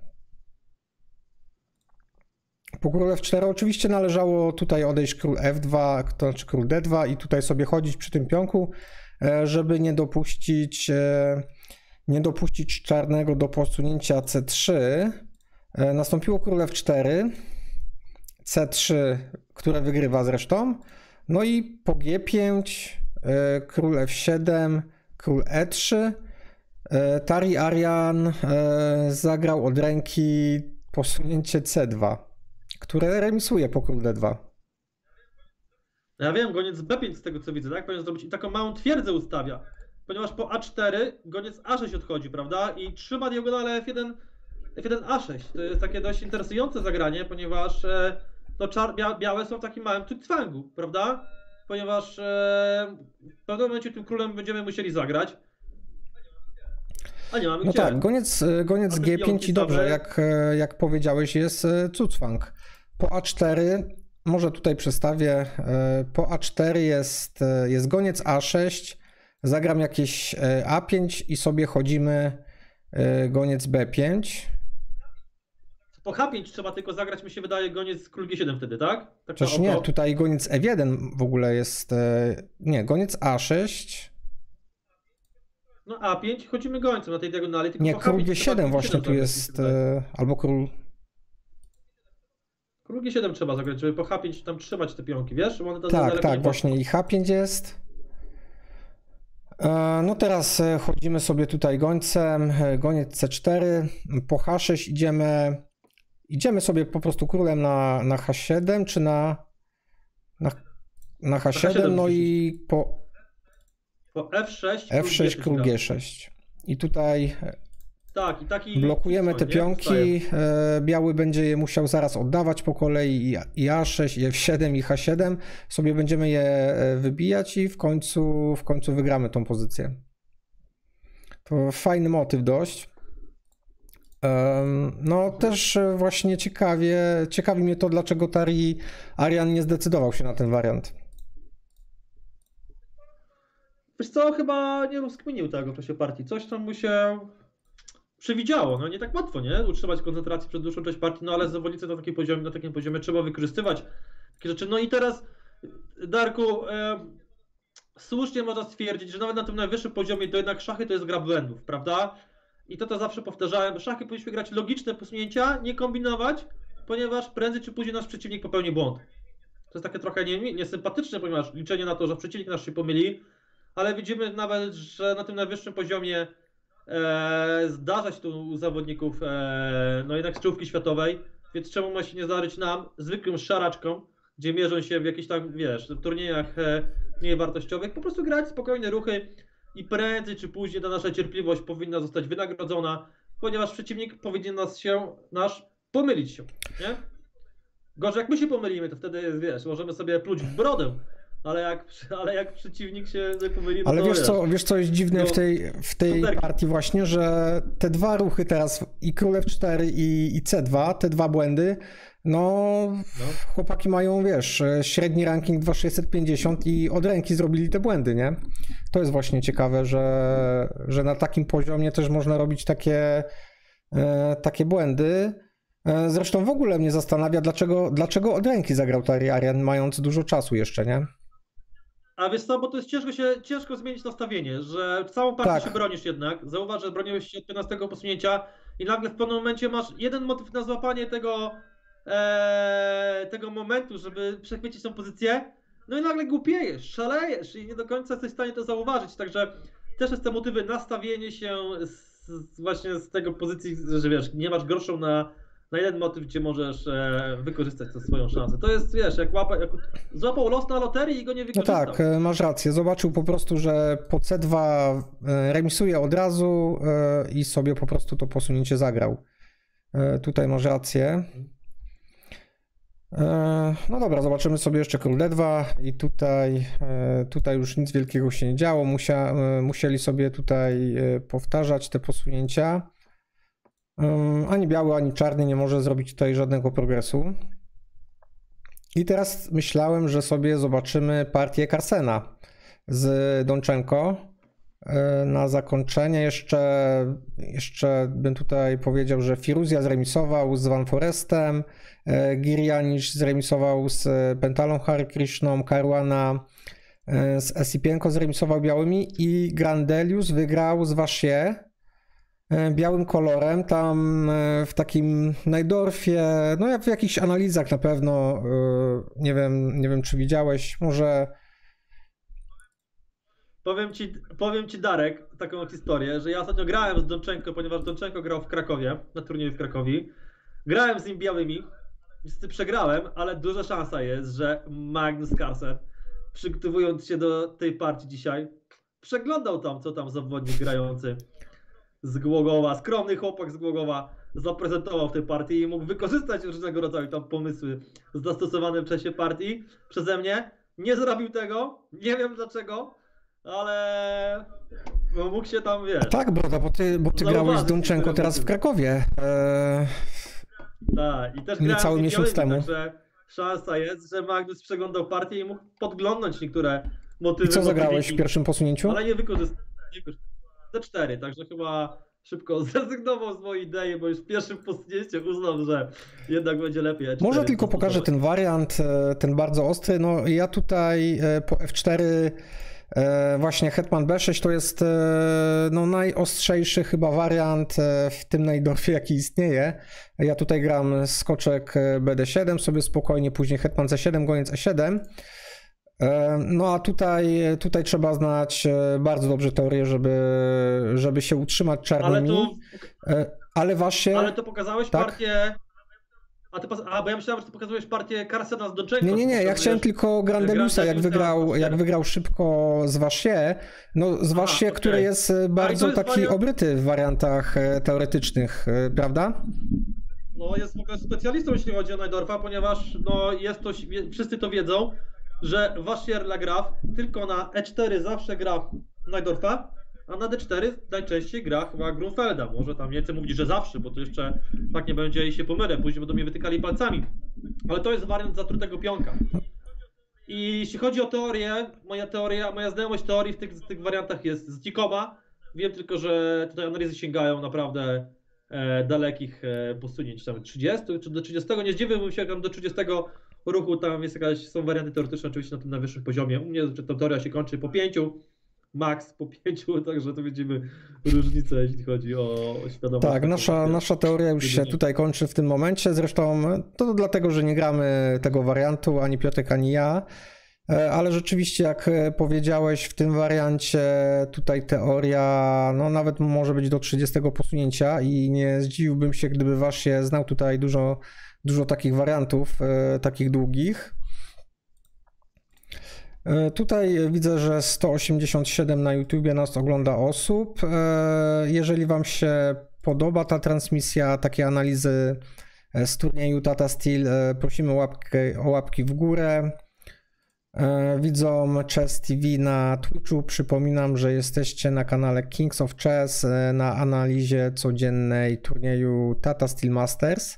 Po król F cztery oczywiście należało tutaj odejść król F dwa, to znaczy król D dwa i tutaj sobie chodzić przy tym pionku, żeby nie dopuścić, nie dopuścić czarnego do posunięcia C trzy. Nastąpiło król F cztery, C trzy, które wygrywa zresztą. No i po G pięć, król F siedem, król E trzy. Tari Arian zagrał od ręki posunięcie C dwa, które remisuje po król D dwa. Ja wiem, goniec B pięć z tego co widzę, tak? Powinien zrobić i taką małą twierdzę ustawia. Ponieważ po A cztery goniec A sześć odchodzi, prawda? I trzyma diagonalę F jeden, F jeden A sześć. To jest takie dość interesujące zagranie, ponieważ no, czar, bia, białe są w takim małym tutwangu, prawda? Ponieważ e, w pewnym momencie tym królem będziemy musieli zagrać. A nie mamy No gdzie. tak, goniec, goniec G pięć i dobrze, jak, jak powiedziałeś, jest Zutzwang. Po A cztery, może tutaj przestawię, po A cztery jest, jest goniec A sześć, zagram jakieś A pięć i sobie chodzimy goniec B pięć. Po H pięć trzeba tylko zagrać, mi się wydaje, goniec król G siedem wtedy, tak? tak Przecież nie, tutaj goniec F jeden w ogóle jest, nie, goniec A sześć. No A pięć, chodzimy gońcem na tej diagonali. Tylko nie, król G siedem właśnie tu jest, albo król... Król G siedem trzeba zagrać, żeby po H pięć tam trzymać te pionki, wiesz? One tak, tak, właśnie i H pięć jest. No teraz chodzimy sobie tutaj gońcem, goniec C cztery, po H sześć idziemy, idziemy sobie po prostu królem na, na H siedem, czy na, na, na H siedem, H siedem no i po... Po F sześć, F sześć, król G sześć. I tutaj tak, i taki blokujemy te pionki. Biały będzie je musiał zaraz oddawać po kolei i A sześć, i F siedem, i H siedem. Sobie będziemy je wybijać i w końcu, w końcu wygramy tą pozycję. To fajny motyw dość. No też właśnie ciekawie, ciekawi mnie to, dlaczego Tari Arian nie zdecydował się na ten wariant. Wiesz co, chyba nie rozkminił tego w czasie partii. Coś tam mu się przewidziało. No nie tak łatwo, nie? Utrzymać koncentrację przez dłuższą część partii, no ale zawodnicy na takim poziomie, na takim poziomie trzeba wykorzystywać takie rzeczy. No i teraz, Darku, e, słusznie można stwierdzić, że nawet na tym najwyższym poziomie to jednak szachy to jest gra błędów, prawda? I to to zawsze powtarzałem. Szachy powinniśmy grać logiczne posunięcia, nie kombinować, ponieważ prędzej czy później nasz przeciwnik popełni błąd. To jest takie trochę nie, niesympatyczne, ponieważ liczenie na to, że przeciwnik nasz się pomyli, ale widzimy nawet, że na tym najwyższym poziomie e, zdarza się tu u zawodników e, no jednak z czołówki światowej, więc czemu ma się nie zdarzyć nam, zwykłym szaraczkom, gdzie mierzą się w jakichś tam, wiesz, turniejach e, mniej wartościowych, po prostu grać spokojne ruchy i prędzej czy później ta nasza cierpliwość powinna zostać wynagrodzona, ponieważ przeciwnik powinien nas się, nasz pomylić się, nie? Gorzej jak my się pomylimy, to wtedy, wiesz, możemy sobie pluć w brodę, ale jak, ale jak przeciwnik się pomyli, no ale to wiesz, wiesz, co, wiesz co jest dziwne no, w tej, w tej partii właśnie, że te dwa ruchy teraz, i król F cztery i, i C dwa, te dwa błędy, no, no chłopaki mają, wiesz, średni ranking dwa tysiące sześćset pięćdziesiąt i od ręki zrobili te błędy, nie? To jest właśnie ciekawe, że, że na takim poziomie też można robić takie, e, takie błędy. E, zresztą w ogóle mnie zastanawia, dlaczego, dlaczego od ręki zagrał Targaryen, mając dużo czasu jeszcze, nie? A wiesz co, bo to jest ciężko się, ciężko zmienić nastawienie, że całą partię Tak. się bronisz jednak. Zauważ, że broniłeś się od piętnastego posunięcia i nagle w pewnym momencie masz jeden motyw na złapanie tego, e, tego momentu, żeby przechwycić tę pozycję. No i nagle głupiejesz, szalejesz i nie do końca jesteś w stanie to zauważyć. Także też jest te motywy nastawienie się z, z właśnie z tego pozycji, że wiesz, nie masz groszą na, na jeden motyw, gdzie możesz e, wykorzystać tę swoją szansę. To jest, wiesz, jak, łapa, jak złapał los na loterii i go nie wykorzystał. No tak, masz rację. Zobaczył po prostu, że po C dwa remisuje od razu i sobie po prostu to posunięcie zagrał. Tutaj masz rację. No dobra, zobaczymy sobie jeszcze król D dwa i tutaj, tutaj już nic wielkiego się nie działo. Musia, musieli sobie tutaj powtarzać te posunięcia. Ani biały, ani czarny nie może zrobić tutaj żadnego progresu. I teraz myślałem, że sobie zobaczymy partię Carsena z Donczenko. Na zakończenie jeszcze, jeszcze bym tutaj powiedział, że Firuzja zremisował z Van Forestem, Girianisz zremisował z Pentalą Hare Krishną, Caruana z Esipienko zremisował białymi i Grandelius wygrał z Vachier białym kolorem, tam w takim Najdorfie, no jak w jakichś analizach na pewno, nie wiem, nie wiem czy widziałeś, może... Powiem ci, powiem ci Darek taką historię, że ja ostatnio grałem z Donczenko, ponieważ Donczenko grał w Krakowie, na turnieju w Krakowie. Grałem z nim białymi, niestety przegrałem, ale duża szansa jest, że Magnus Carlsen, przygotowując się do tej partii dzisiaj, przeglądał tam, co tam zawodnik grający z Głogowa, skromny chłopak z Głogowa zaprezentował w tej partii i mógł wykorzystać różnego rodzaju tam pomysły zastosowane w czasie partii przeze mnie. Nie zrobił tego, nie wiem dlaczego, ale mógł się tam, wiesz... Tak, Broda, bo ty, bo ty grałeś z Donczenko teraz w Krakowie. Eee... Tak, i też grałem cały miesiąc temu. Także szansa jest, że Magnus przeglądał partię i mógł podglądnąć niektóre motywy. I co zagrałeś w pierwszym posunięciu? Ale nie wykorzystał. D cztery, także chyba szybko zrezygnował z mojej idei, bo już w pierwszym posunięciu uznał, że jednak będzie lepiej. E cztery. Może tylko pokażę ten wariant, ten bardzo ostry. No ja tutaj po F cztery właśnie Hetman B sześć to jest no, najostrzejszy chyba wariant w tym Najdorfie, jaki istnieje. Ja tutaj gram skoczek B D siedem sobie spokojnie, później Hetman C siedem, goniec E siedem. No a tutaj, tutaj trzeba znać bardzo dobrze teorię, żeby, żeby się utrzymać czarnymi. Ale, to, ale właśnie... Ale to pokazałeś tak? partię... A, ty, a, bo ja myślałem, że ty pokazujesz partię Carsena z Donczenko. Nie, nie, nie, ja chciałem tylko Grandeliusa, jak wygrał, jak wygrał szybko z Vachier. No z Vachier, okay. który jest bardzo jest taki wariant... obryty w wariantach teoretycznych, prawda? No jest w ogóle specjalistą, jeśli chodzi o Najdorfa, ponieważ no, jest to, wszyscy to wiedzą, że Vachier la gra tylko na E cztery zawsze gra Najdorfa, a na D cztery najczęściej gra chyba Grunfelda. Może tam nie chcę mówić, że zawsze, bo to jeszcze tak nie będzie i się pomylę, później będą mnie wytykali palcami. Ale to jest wariant zatrutego pionka. I jeśli chodzi o teorię, moja teoria, moja znajomość teorii w tych, w tych wariantach jest z Dzikoma. Wiem tylko, że tutaj analizy sięgają naprawdę e, dalekich e, posunięć, tam trzydziestu czy do trzydziestego. Nie zdziwiłbym się, tam do trzydziestego ruchu tam jest jakaś, są warianty teoretyczne oczywiście na tym najwyższym poziomie. U mnie ta teoria się kończy po pięciu. Max po pięciu, także to widzimy różnicę, jeśli chodzi o świadomość. Tak, nasza, nasza teoria już się tutaj kończy w tym momencie, zresztą to dlatego, że nie gramy tego wariantu, ani Piotrek, ani ja, ale rzeczywiście jak powiedziałeś, w tym wariancie tutaj teoria, no nawet może być do trzydziestego posunięcia i nie zdziwiłbym się, gdyby Vachier znał tutaj dużo, dużo takich wariantów, takich długich. Tutaj widzę, że sto osiemdziesiąt siedem na YouTubie nas ogląda osób. Jeżeli Wam się podoba ta transmisja, takie analizy z turnieju Tata Steel. Prosimy o łapki, o łapki w górę. Widzom Chess T V na Twitchu przypominam, że jesteście na kanale Kings of Chess na analizie codziennej turnieju Tata Steel Masters.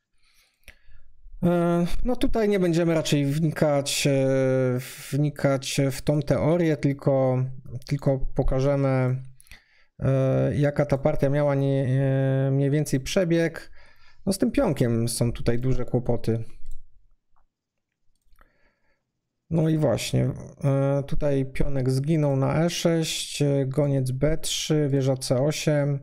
No tutaj nie będziemy raczej wnikać, wnikać w tą teorię, tylko, tylko pokażemy, jaka ta partia miała nie, mniej więcej przebieg. No z tym pionkiem są tutaj duże kłopoty. No i właśnie, tutaj pionek zginął na E sześć, goniec B trzy, wieża C osiem,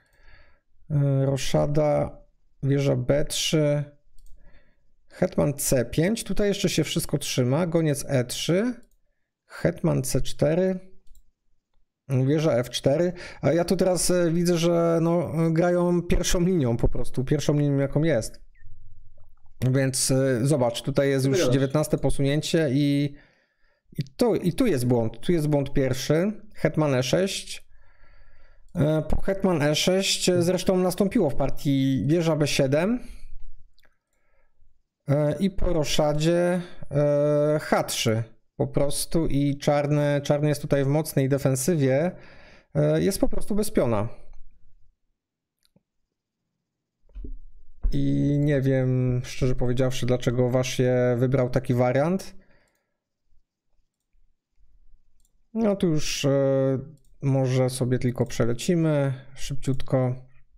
roszada, wieża B trzy, hetman C pięć, tutaj jeszcze się wszystko trzyma, goniec E trzy, hetman C cztery, wieża F cztery, a ja tu teraz widzę, że no, grają pierwszą linią po prostu, pierwszą linią jaką jest. Więc zobacz, tutaj jest już dziewiętnaste posunięcie i, i, tu, i tu jest błąd. Tu jest błąd pierwszy, hetman E sześć. Po hetman E sześć zresztą nastąpiło w partii wieża B siedem i po roszadzie H trzy po prostu i czarny, czarny jest tutaj w mocnej defensywie, jest po prostu bez piona. I nie wiem, szczerze powiedziawszy, dlaczego Wasie wybrał taki wariant. No tu już e, może sobie tylko przelecimy szybciutko.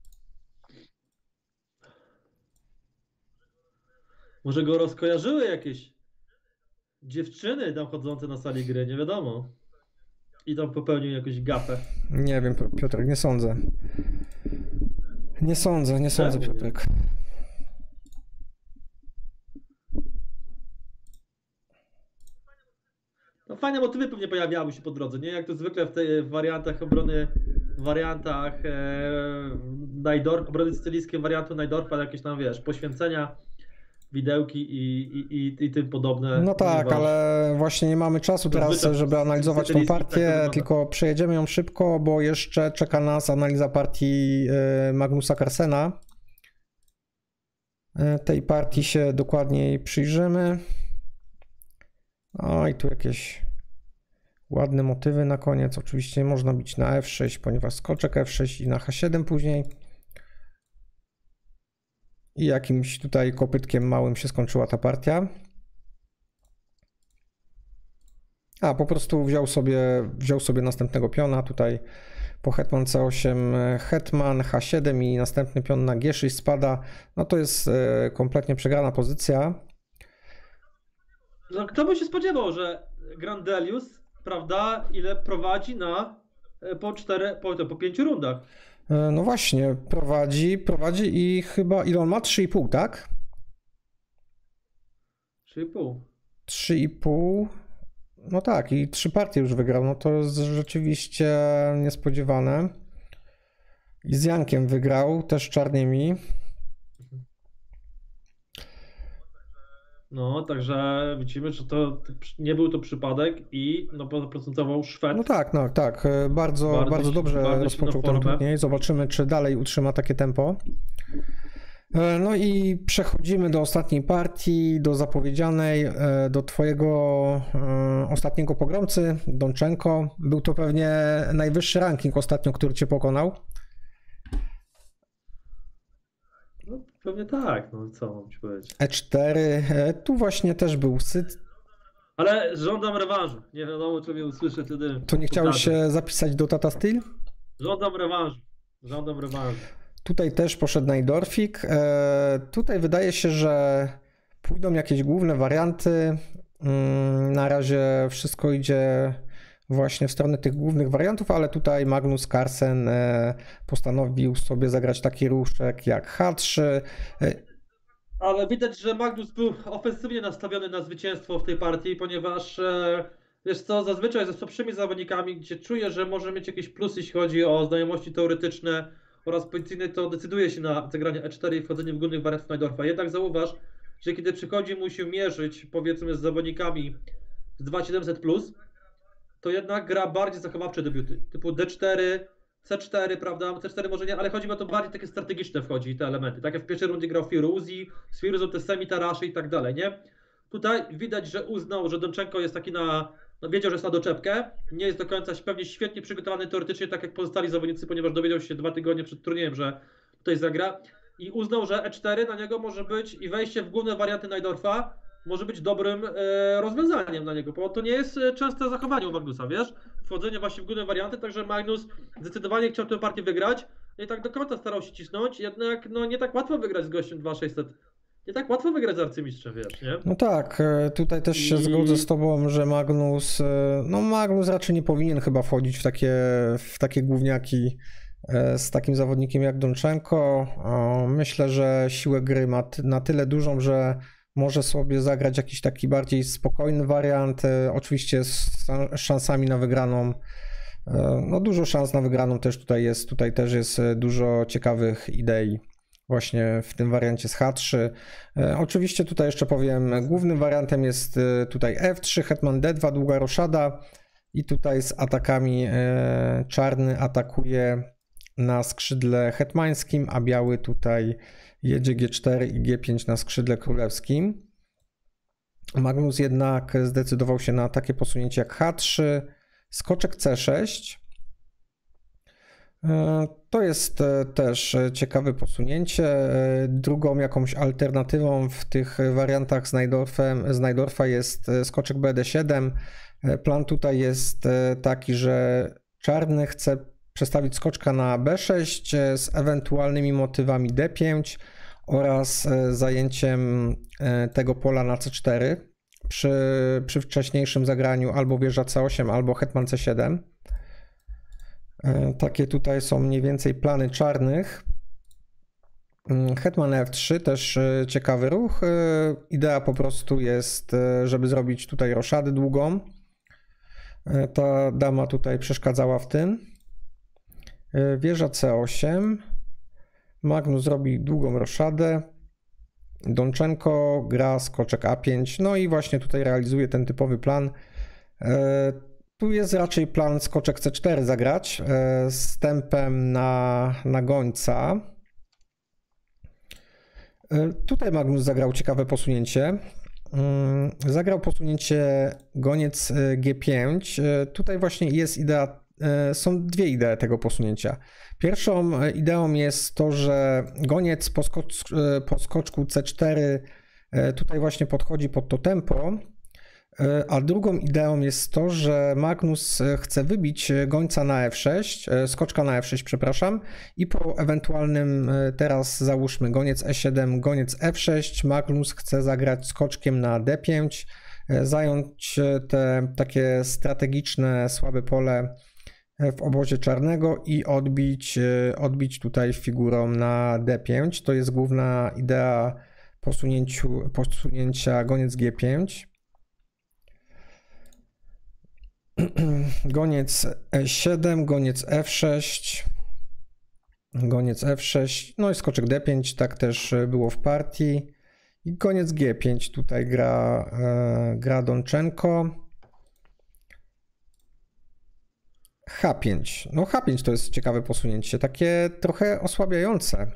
Może go rozkojarzyły jakieś dziewczyny tam chodzące na sali gry, nie wiadomo. I tam popełnił jakąś gafę. Nie wiem, Piotrek, nie sądzę. Nie sądzę, nie sądzę, Czemu Piotrek. No fajne motywy pewnie pojawiały się po drodze, nie? Jak to zwykle w tych wariantach obrony, w wariantach e, Najdorf, obrony sycylijskiej wariantu Najdorfa, jakieś tam, wiesz, poświęcenia, widełki i, i, i, i tym podobne. No tak, ponieważ... ale właśnie nie mamy czasu teraz, żeby analizować tą partię, tylko przejedziemy ją szybko, bo jeszcze czeka nas analiza partii Magnusa Carlsena. Tej partii się dokładniej przyjrzymy. O, i tu jakieś ładne motywy na koniec. Oczywiście można bić na F sześć, ponieważ skoczek F sześć i na H siedem później. I jakimś tutaj kopytkiem małym się skończyła ta partia. A, po prostu wziął sobie, wziął sobie następnego piona. Tutaj po hetman C osiem hetman, H siedem i następny pion na G sześć spada. No to jest kompletnie przegrana pozycja. No kto by się spodziewał, że Grandelius, prawda, ile prowadzi na po cztery, po, po pięciu rundach. No właśnie, prowadzi, prowadzi i chyba ile on ma? trzy i pół, tak? trzy i pół. trzy i pół. No tak, i trzy partie już wygrał. No to jest rzeczywiście niespodziewane. I z Jankiem wygrał, też czarnymi. No, także widzimy, że to nie był to przypadek i no, procentował Szwed. No tak, no tak. Bardzo, bardzo, bardzo dobrze bardzo rozpoczął ten turniej. Zobaczymy, czy dalej utrzyma takie tempo. No i przechodzimy do ostatniej partii, do zapowiedzianej, do twojego ostatniego pogromcy, Donczenko. Był to pewnie najwyższy ranking ostatnio, który cię pokonał. No pewnie tak, no co mam ci powiedzieć. E cztery, tu właśnie też był syt. Ale żądam rewanżu, nie wiadomo czy mnie usłyszę wtedy. Tu nie chciałeś się zapisać do Tata Steel? Żądam rewanżu, żądam rewanżu. Tutaj też poszedł Najdorfik. E, tutaj wydaje się, że pójdą jakieś główne warianty. Mm, na razie wszystko idzie właśnie w stronę tych głównych wariantów, ale tutaj Magnus Carlsen e, postanowił sobie zagrać taki ruszek jak H trzy. E, ale widać, że Magnus był ofensywnie nastawiony na zwycięstwo w tej partii, ponieważ e, wiesz co, zazwyczaj ze słabszymi zawodnikami, gdzie czuje, że może mieć jakieś plusy, jeśli chodzi o znajomości teoretyczne oraz pozycyjne, to decyduje się na zagranie E cztery i wchodzenie w głównych wariantów Najdorfa. Jednak zauważ, że kiedy przychodzi mu się mierzyć, powiedzmy, z zawodnikami z dwa tysiące siedemset plus, to jednak gra bardziej zachowawcze debiuty, typu D cztery, C cztery, prawda? C cztery może nie, ale chodzi mi o to bardziej takie strategiczne wchodzi te elementy. Tak jak w pierwszej rundzie grał Firuzi, z Firuzą te semi-tarasze i tak dalej, nie? Tutaj widać, że uznał, że Donczenko jest taki na, no wiedział, że jest na doczepkę, nie jest do końca pewnie świetnie przygotowany teoretycznie, tak jak pozostali zawodnicy, ponieważ dowiedział się dwa tygodnie przed turniejem, że tutaj zagra i uznał, że E cztery na niego może być i wejście w główne warianty Najdorfa może być dobrym e, rozwiązaniem dla niego, bo to nie jest e, częste zachowanie u Magnusa, wiesz? Wchodzenie właśnie w główne warianty, także Magnus zdecydowanie chciał tę partię wygrać i tak do końca starał się cisnąć, jednak no nie tak łatwo wygrać z gościem dwa sześćset. Nie tak łatwo wygrać z arcymistrzem, wiesz, nie? No tak, e, tutaj też się I- zgodzę z tobą, że Magnus, e, no Magnus raczej nie powinien chyba wchodzić w takie, w takie gówniaki e, z takim zawodnikiem jak Donczenko. O, Myślę, że siłę gry ma ty- na tyle dużą, że może sobie zagrać jakiś taki bardziej spokojny wariant, e, oczywiście z sa- szansami na wygraną. E, No dużo szans na wygraną też tutaj jest, tutaj też jest e, dużo ciekawych idei właśnie w tym wariancie z H trzy. E, Oczywiście tutaj jeszcze powiem, głównym wariantem jest e, tutaj F trzy, hetman D dwa, długa roszada i tutaj z atakami e, czarny atakuje na skrzydle hetmańskim, a biały tutaj jedzie G cztery i G pięć na skrzydle królewskim. Magnus jednak zdecydował się na takie posunięcie jak H trzy, skoczek C sześć. E, To jest e, też e, ciekawe posunięcie. E, Drugą jakąś alternatywą w tych wariantach z Najdorfem, z Najdorfa jest e, skoczek B D siedem. E, Plan tutaj jest e, taki, że czarny chce przestawić skoczka na B sześć e, z ewentualnymi motywami D pięć oraz e, zajęciem e, tego pola na C cztery przy, przy wcześniejszym zagraniu albo wieża C osiem, albo hetman C siedem. E, Takie tutaj są mniej więcej plany czarnych. Mm, Hetman F trzy też e, ciekawy ruch. E, Idea po prostu jest, e, żeby zrobić tutaj roszadę długą. E, Ta dama tutaj przeszkadzała w tym. E, Wieża C osiem. Magnus robi długą roszadę. Donczenko gra skoczek A pięć. No i właśnie tutaj realizuje ten typowy plan. E, Tu jest raczej plan skoczek C cztery zagrać e, z tempem na, na gońca. E, Tutaj Magnus zagrał ciekawe posunięcie. Mm, Zagrał posunięcie goniec e, G pięć. E, Tutaj właśnie jest idea, e, są dwie idee tego posunięcia. Pierwszą e, ideą jest to, że goniec po, skocz, e, po skoczku C cztery e, tutaj właśnie podchodzi pod to tempo. A drugą ideą jest to, że Magnus chce wybić gońca na F sześć, skoczka na F sześć, przepraszam, i po ewentualnym teraz załóżmy goniec E siedem, goniec F sześć, Magnus chce zagrać skoczkiem na D pięć, zająć te takie strategiczne, słabe pole w obozie czarnego i odbić, odbić tutaj figurą na D pięć. To jest główna idea posunięciu, posunięcia goniec G pięć. Goniec E siedem, goniec F sześć, goniec F sześć, no i skoczek D pięć, tak też było w partii. I goniec G pięć, tutaj gra, e, gra Donczenko. H pięć, no H pięć to jest ciekawe posunięcie, takie trochę osłabiające.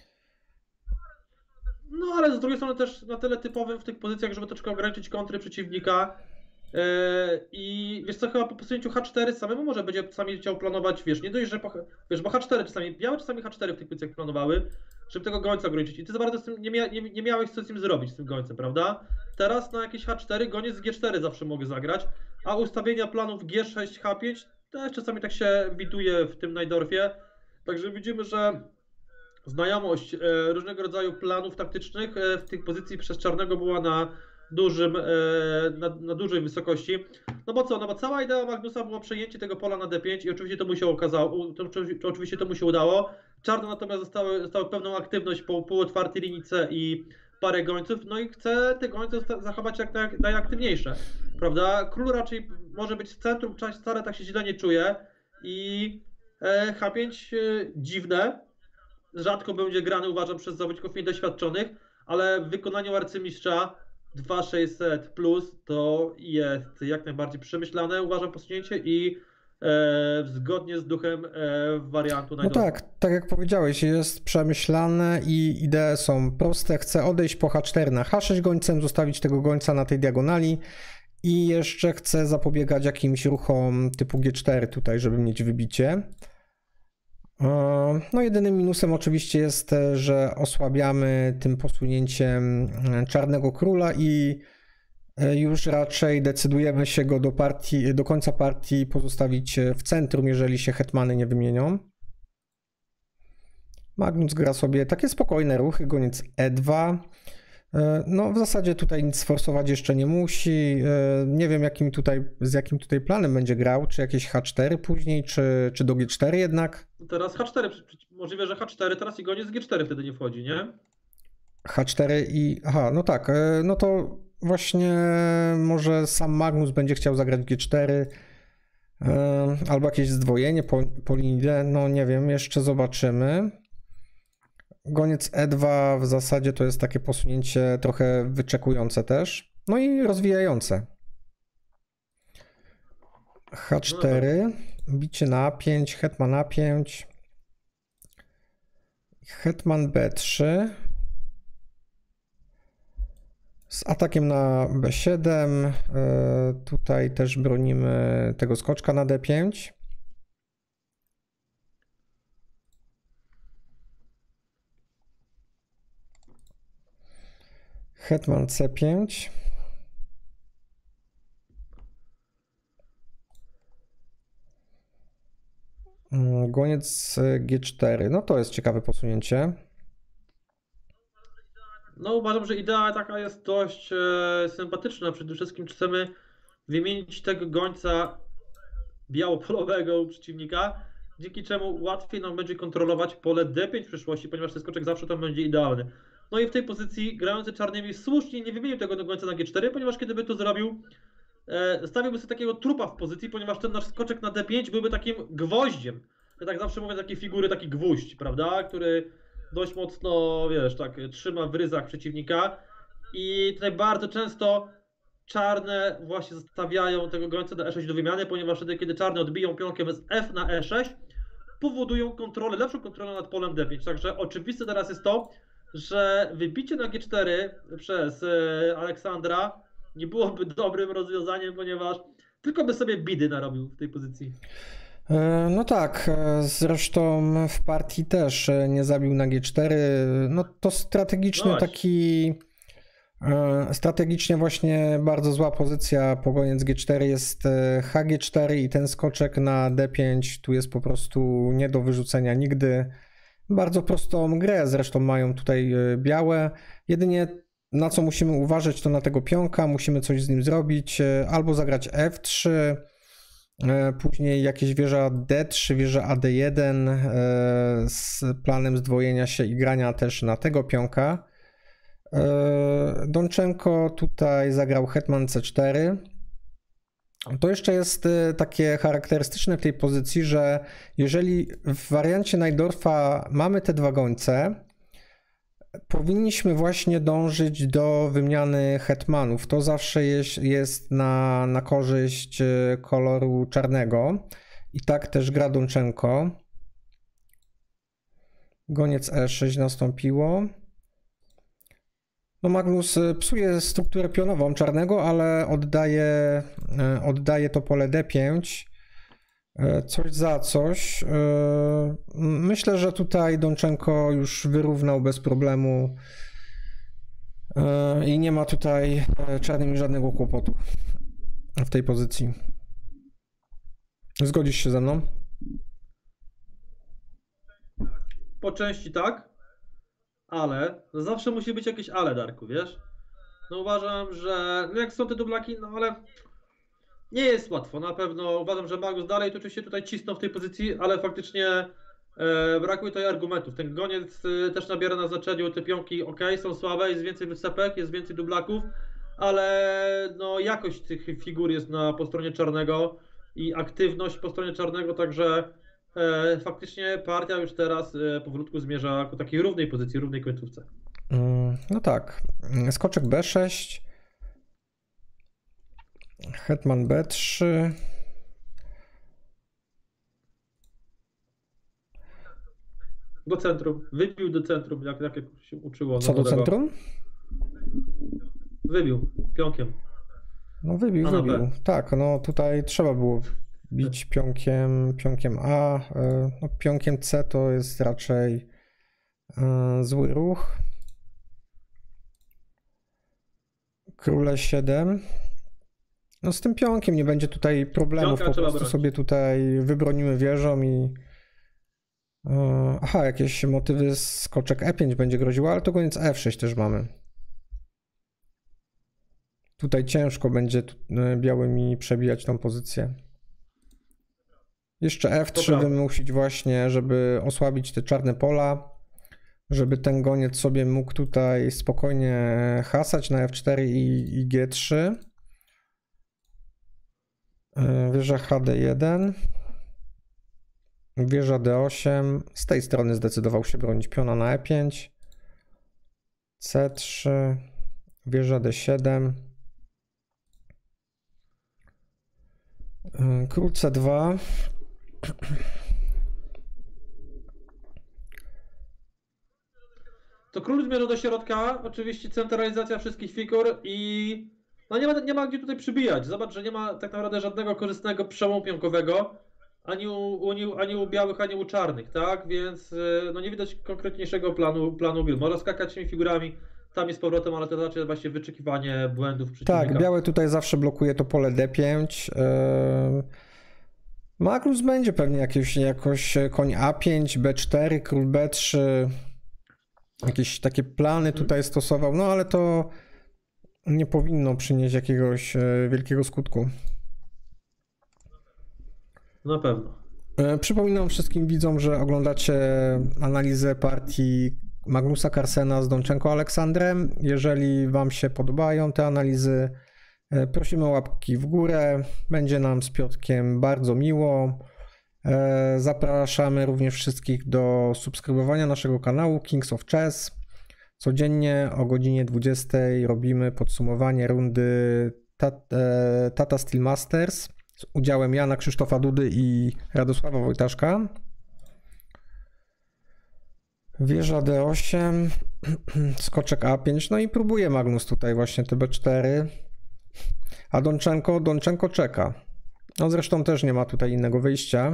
No ale z drugiej strony też na tyle typowym w tych pozycjach, żeby troszkę ograniczyć kontry przeciwnika. Yy, I wiesz co, chyba po posunięciu H cztery samemu może będzie czasami chciał planować, wiesz, nie dość, że po, wiesz, bo H cztery czasami, białe czasami H cztery w tych pozycjach planowały, żeby tego gońca ograniczyć i ty za bardzo z tym nie, mia, nie, nie miałeś co z tym zrobić, z tym gońcem, prawda? Teraz na jakieś H cztery goniec G cztery zawsze mogę zagrać, a ustawienia planów G sześć, H pięć też czasami tak się widuje w tym Najdorfie, także widzimy, że znajomość e, różnego rodzaju planów taktycznych e, w tej pozycji przez czarnego była na dużym, e, na, na dużej wysokości. No bo co, no bo cała idea Magnusa była przejęcie tego pola na D pięć i oczywiście to mu się okazało, to, to oczywiście to mu się udało. Czarno natomiast zostały, zostały pewną aktywność po półotwartej linii C i parę gońców, no i chce te gońce zachować jak naj, najaktywniejsze, prawda? Król raczej może być w centrum, część wcale tak się źle nie czuje i e, H pięć e, dziwne, rzadko będzie grany, uważam, przez zawodników niedoświadczonych, ale w wykonaniu arcymistrza dwa tysiące sześćset plus to jest jak najbardziej przemyślane, uważam, posunięcie i e, zgodnie z duchem e, wariantu No najdolnego. tak, tak jak powiedziałeś, jest przemyślane i idee są proste. Chcę odejść po H cztery na H sześć gońcem, zostawić tego gońca na tej diagonali i jeszcze chcę zapobiegać jakimś ruchom typu G cztery tutaj, żeby mieć wybicie. No jedynym minusem oczywiście jest, że osłabiamy tym posunięciem czarnego króla i już raczej decydujemy się go do partii, do końca partii pozostawić w centrum, jeżeli się hetmany nie wymienią. Magnus gra sobie takie spokojne ruchy, goniec E dwa. No w zasadzie tutaj nic forsować jeszcze nie musi. Nie wiem jakim tutaj, z jakim tutaj planem będzie grał, czy jakieś H cztery później, czy, czy do G cztery jednak. Teraz H cztery, możliwe, że H cztery teraz i goniec G cztery wtedy nie wchodzi, nie? H cztery i... Aha, no tak, no to właśnie może sam Magnus będzie chciał zagrać G cztery albo jakieś zdwojenie po, po linii D, no nie wiem, jeszcze zobaczymy. Goniec E dwa w zasadzie to jest takie posunięcie trochę wyczekujące też, no i rozwijające. H cztery, bicie na A pięć, hetman A pięć, hetman B trzy. Z atakiem na B siedem, tutaj też bronimy tego skoczka na D pięć. Hetman C pięć. Goniec G cztery, no to jest ciekawe posunięcie. No uważam, że idea taka jest dość e, sympatyczna. Przede wszystkim chcemy wymienić tego gońca białopolowego u przeciwnika, dzięki czemu łatwiej nam będzie kontrolować pole D pięć w przyszłości, ponieważ ten skoczek zawsze tam będzie idealny. No i w tej pozycji grający czarnymi słusznie nie wymienił tego gońca na G cztery, ponieważ kiedy by to zrobił, e, stawiłby sobie takiego trupa w pozycji, ponieważ ten nasz skoczek na D pięć byłby takim gwoździem. Ja tak zawsze mówię, takie figury, taki gwóźdź, prawda, który dość mocno, wiesz, tak trzyma w ryzach przeciwnika i tutaj bardzo często czarne właśnie zostawiają tego gońca na E sześć do wymiany, ponieważ wtedy, kiedy czarne odbiją pionkiem z F na E sześć, powodują kontrolę, lepszą kontrolę nad polem D pięć. Także oczywiste teraz jest to, że wybicie na G cztery przez e, Aleksandra nie byłoby dobrym rozwiązaniem, ponieważ tylko by sobie bidy narobił w tej pozycji. No tak, zresztą w partii też nie zabił na G cztery. No to strategiczny No taki, strategicznie właśnie bardzo zła pozycja po goniec G cztery jest H G cztery i ten skoczek na D pięć tu jest po prostu nie do wyrzucenia nigdy. Bardzo prostą grę zresztą mają tutaj białe. Jedynie na co musimy uważać to na tego pionka, musimy coś z nim zrobić, albo zagrać F trzy, później jakieś wieża D trzy, wieża A D jeden z planem zdwojenia się i grania też na tego pionka. Donczenko tutaj zagrał hetman C cztery. To jeszcze jest takie charakterystyczne w tej pozycji, że jeżeli w wariancie Najdorfa mamy te dwa gońce, powinniśmy właśnie dążyć do wymiany hetmanów. To zawsze jest, jest na, na korzyść koloru czarnego. I tak też gra Donczenko. Goniec E sześć nastąpiło. No Magnus psuje strukturę pionową czarnego, ale oddaje, oddaje to pole D pięć. Coś za coś. Myślę, że tutaj Donczenko już wyrównał bez problemu i nie ma tutaj czarnym żadnego kłopotu w tej pozycji. Zgodzisz się ze mną? Po części tak, ale zawsze musi być jakieś ale, Darku, wiesz? No uważam, że no jak są te dublaki, no ale nie jest łatwo, na pewno uważam, że Magnus dalej to oczywiście tutaj cisnął w tej pozycji, ale faktycznie e, brakuje tutaj argumentów. Ten goniec e, też nabiera na znaczeniu, te pionki ok, są słabe, jest więcej wysepek, jest więcej dublaków, ale no jakość tych figur jest na, po stronie czarnego i aktywność po stronie czarnego, także e, faktycznie partia już teraz e, powolutku zmierza ku takiej równej pozycji, równej końcówce. No tak, skoczek B sześć, hetman B trzy, Do centrum. Wybił do centrum, jak, jak się uczyło. Co do centrum? Wybił pionkiem. No wybił, A na wybił. B. Tak, no tutaj trzeba było bić pionkiem, pionkiem A. No pionkiem C to jest raczej zły ruch. Króle siedem. No z tym pionkiem nie będzie tutaj problemów, Pionka po prostu bronić. sobie tutaj wybronimy wieżą i... Aha, jakieś motywy, skoczek E pięć będzie groziło, ale to koniec F sześć też mamy. Tutaj ciężko będzie białymi przebijać tą pozycję. Jeszcze F trzy wymusić właśnie, żeby osłabić te czarne pola, żeby ten goniec sobie mógł tutaj spokojnie hasać na F cztery i, i G trzy. Wieża H D jeden. Wieża D osiem. Z tej strony zdecydował się bronić piona na E pięć. C trzy. Wieża D siedem. Król C dwa. To król zmierza do środka, oczywiście centralizacja wszystkich figur i no nie ma, nie ma gdzie tutaj przybijać. Zobacz, że nie ma tak naprawdę żadnego korzystnego przełomu pionkowego ani u, ani, ani u białych, ani u czarnych, tak? Więc no nie widać konkretniejszego planu, planu gry. Może skakać tymi figurami tam jest z powrotem, ale to raczej właśnie wyczekiwanie błędów przeciwnika. Tak, białe tutaj zawsze blokuje to pole D pięć. Yy... Magnus będzie pewnie jakieś, jakoś koń A pięć, B cztery, król B trzy. Jakieś takie plany tutaj stosował, no ale to nie powinno przynieść jakiegoś wielkiego skutku. Na pewno. Przypominam wszystkim widzom, że oglądacie analizę partii Magnusa Carlsena z Donczenko Aleksandrem. Jeżeli wam się podobają te analizy, prosimy o łapki w górę. Będzie nam z Piotrkiem bardzo miło. Zapraszamy również wszystkich do subskrybowania naszego kanału Kings of Chess. Codziennie o godzinie dwudziestej robimy podsumowanie rundy Tata Steel Masters z udziałem Jana Krzysztofa Dudy i Radosława Wojtaszka. Wieża D osiem, skoczek A pięć, no i próbuje Magnus tutaj właśnie te B cztery, a Donczenko, Donczenko czeka. No zresztą też nie ma tutaj innego wyjścia.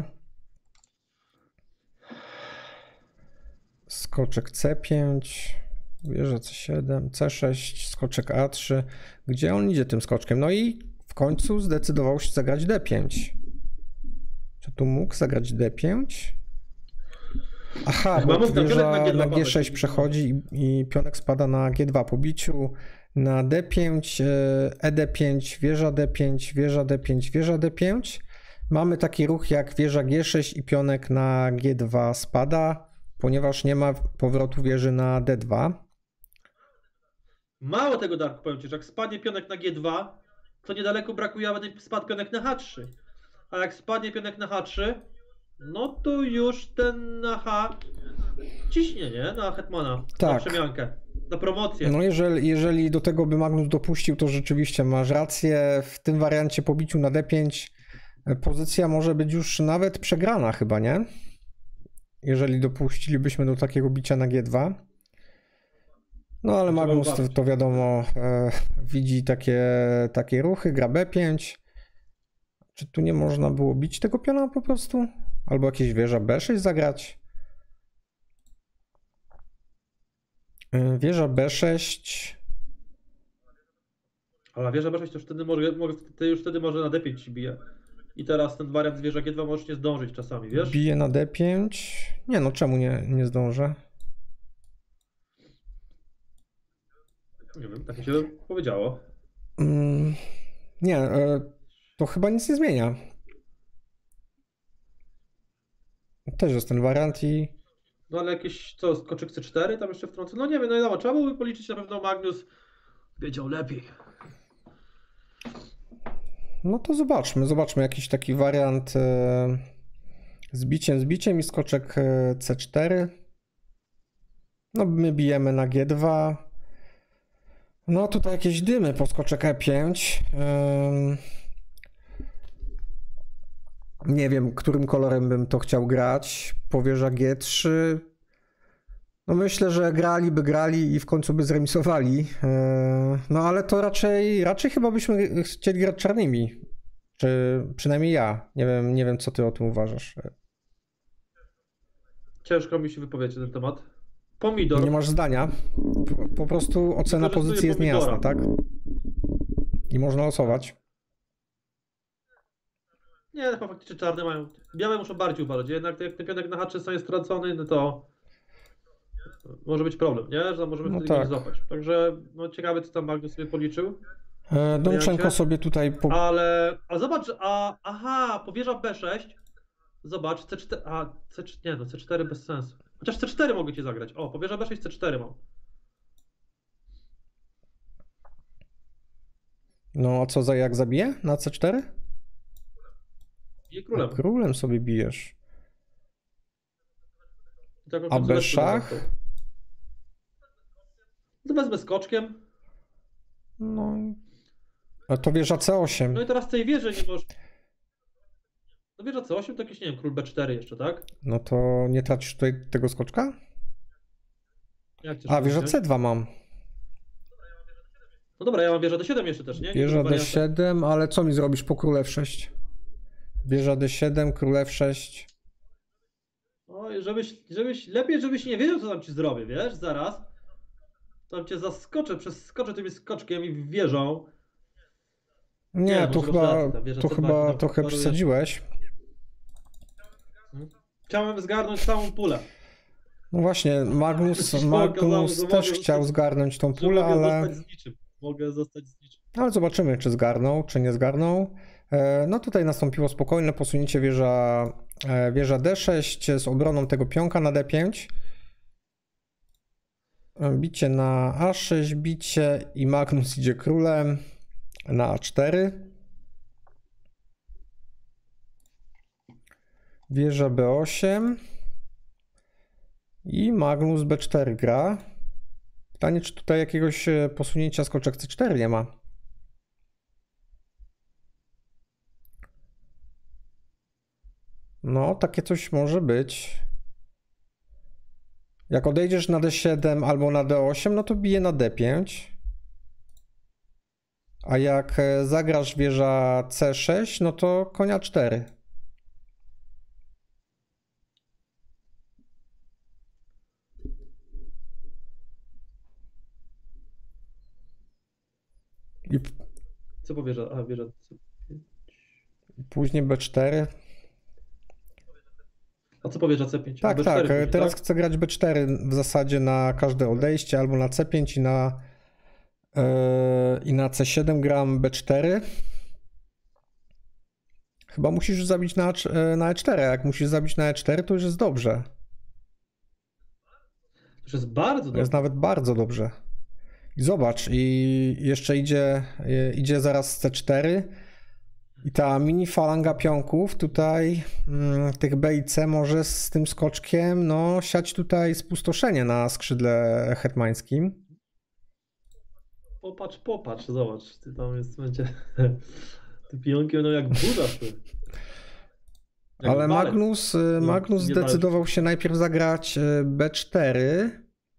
Skoczek C pięć, wieża C siedem, C sześć, skoczek A trzy. Gdzie on idzie tym skoczkiem? No i w końcu zdecydował się zagrać D pięć. Czy tu mógł zagrać D pięć? Aha, bo wieża na G sześć przechodzi i, i pionek spada na G dwa po biciu. Na D pięć, E D pięć, wieża D pięć, wieża D pięć, wieża D pięć. Mamy taki ruch jak wieża G sześć i pionek na G dwa spada, ponieważ nie ma powrotu wieży na D dwa. Mało tego, Darku, powiem ci, że jak spadnie pionek na G dwa, to niedaleko brakuje, aby spadł pionek na H trzy. A jak spadnie pionek na H trzy, no to już ten na H ciśnie, nie? Na hetmana, tak. Na przemiankę, na promocję. No jeżeli, jeżeli do tego by Magnus dopuścił, to rzeczywiście masz rację. W tym wariancie po biciu na D pięć pozycja może być już nawet przegrana chyba, nie? Jeżeli dopuścilibyśmy do takiego bicia na G dwa. No ale Magnus to, to wiadomo, e, widzi takie, takie ruchy, gra B pięć. Czy tu nie można było bić tego piona po prostu? Albo jakieś wieża B sześć zagrać? E, wieża B sześć. Ale wieża B sześć to już wtedy może, to już wtedy może na D pięć ci bije. I teraz ten wariant z wieża G dwa możesz nie zdążyć czasami, wiesz? Bije na D pięć. Nie no, czemu nie, nie zdążę? Nie wiem, tak mi się powiedziało. Mm, nie, to chyba nic nie zmienia. Też jest ten wariant i... No ale jakieś, co, skoczek C cztery tam jeszcze wtrącę? No nie wiem, no i dobra, trzeba byłoby policzyć, na pewno Magnus wiedział lepiej. No to zobaczmy, zobaczmy jakiś taki wariant e, z biciem, z biciem i skoczek C cztery. No my bijemy na G dwa. No tutaj jakieś dymy po skoczek E pięć. Ym... Nie wiem, którym kolorem bym to chciał grać. Po wieża G trzy. No myślę, że grali by grali i w końcu by zremisowali. No ale to raczej, raczej chyba byśmy chcieli grać czarnymi. Czy przynajmniej ja. Nie wiem, nie wiem co ty o tym uważasz. Ciężko mi się wypowiedzieć na ten temat. Pomidor. Nie masz zdania. Po, po prostu ocena pozycji jest pomidora. niejasna, tak? I można losować. Nie, chyba faktycznie czarne mają. Białe muszą bardziej uważać. Jednak jak ten pionek na haczy zostanie stracony, no to może być problem, nie? Że możemy No wtedy tak. go nie złapać. Także no ciekawe, co tam Magnus sobie policzył. E, Domczenko sobie tutaj... Po... Ale, a zobacz, a, aha, powierza B sześć. Zobacz, C cztery, a C cztery, nie no, C cztery bez sensu. Chociaż C cztery mogę cię zagrać. O, powierza B sześć, C cztery mam. No a co za jak zabije na C cztery? I królem. No, królem sobie bijesz. I taką A konsolę bez szach? To wezmę skoczkiem. No... A to wieża C osiem. No i teraz tej wieży nie możesz... No wieża C osiem to jakiś, nie wiem, król B cztery jeszcze, tak? No to nie tracisz tutaj tego skoczka? Jak chcesz A, wieża wziąć? C dwa mam. No dobra, ja mam wieżę D siedem jeszcze też, nie? Nie Wieża wiem, D siedem, ale co mi zrobisz po król F sześć? Wieża D siedem, król F sześć. Oj, żebyś, żebyś, lepiej żebyś nie wiedział, co tam ci zrobię, wiesz, zaraz. Tam cię zaskoczę, przeskoczę tym skoczkiem i wieżą. Nie, Nie, tu może chyba, racja, ta wieża tu C dwa chyba tam trochę paruje. przesadziłeś. Chciałem zgarnąć całą pulę. No właśnie, Magnus, Coś było okazało, Magnus że też mogę chciał zostać- zgarnąć tą Że pulę, mogę ale, zostać z niczym. Mogę zostać z niczym. ale zobaczymy, czy zgarnął, czy nie zgarnął. E, No tutaj nastąpiło spokojne posunięcie wieża, e, wieża D sześć z obroną tego pionka na D pięć. E, Bicie na A sześć, bicie i Magnus idzie królem na A cztery. Wieża B osiem i Magnus B cztery gra. Pytanie, czy tutaj jakiegoś e, posunięcia skoczek C cztery nie ma. No, takie coś może być. Jak odejdziesz na D siedem albo na D osiem, no to bije na D pięć. A jak e, zagrasz wieża C sześć, no to konia cztery. I p- Co powierza? A, wieża C. później B cztery. A co powierza C pięć? Tak, B tak. cztery później, Teraz tak? chcę grać B cztery w zasadzie na każde odejście, albo na C pięć i na, yy, i na C siedem gram B cztery. Chyba musisz zabić na, na E cztery. Jak musisz zabić na E cztery, to już jest dobrze. To już jest bardzo To dobre. jest nawet bardzo dobrze. I zobacz, i jeszcze idzie, idzie zaraz C cztery. I ta mini falanga pionków tutaj, mm, tych B i C może z tym skoczkiem, no, siać tutaj spustoszenie na skrzydle hetmańskim. Popatrz, popatrz, zobacz. Ty tam jest, będzie... Te pionki będą jak Buda. Ty. Jak Ale walec. Magnus, y, No, Magnus nie zdecydował się najpierw zagrać y, B cztery.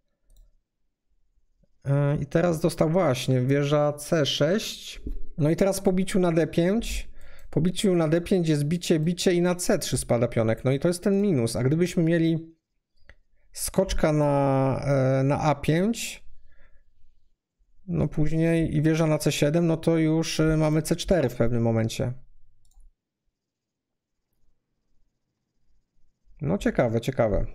Y, I teraz dostał właśnie wieża C sześć. No i teraz po biciu na D pięć. Po biciu na D pięć jest bicie, bicie i na C trzy spada pionek. No i to jest ten minus. A gdybyśmy mieli skoczka na, y, na A pięć, no później i wieża na C siedem, no to już y, mamy C cztery w pewnym momencie. No ciekawe, ciekawe.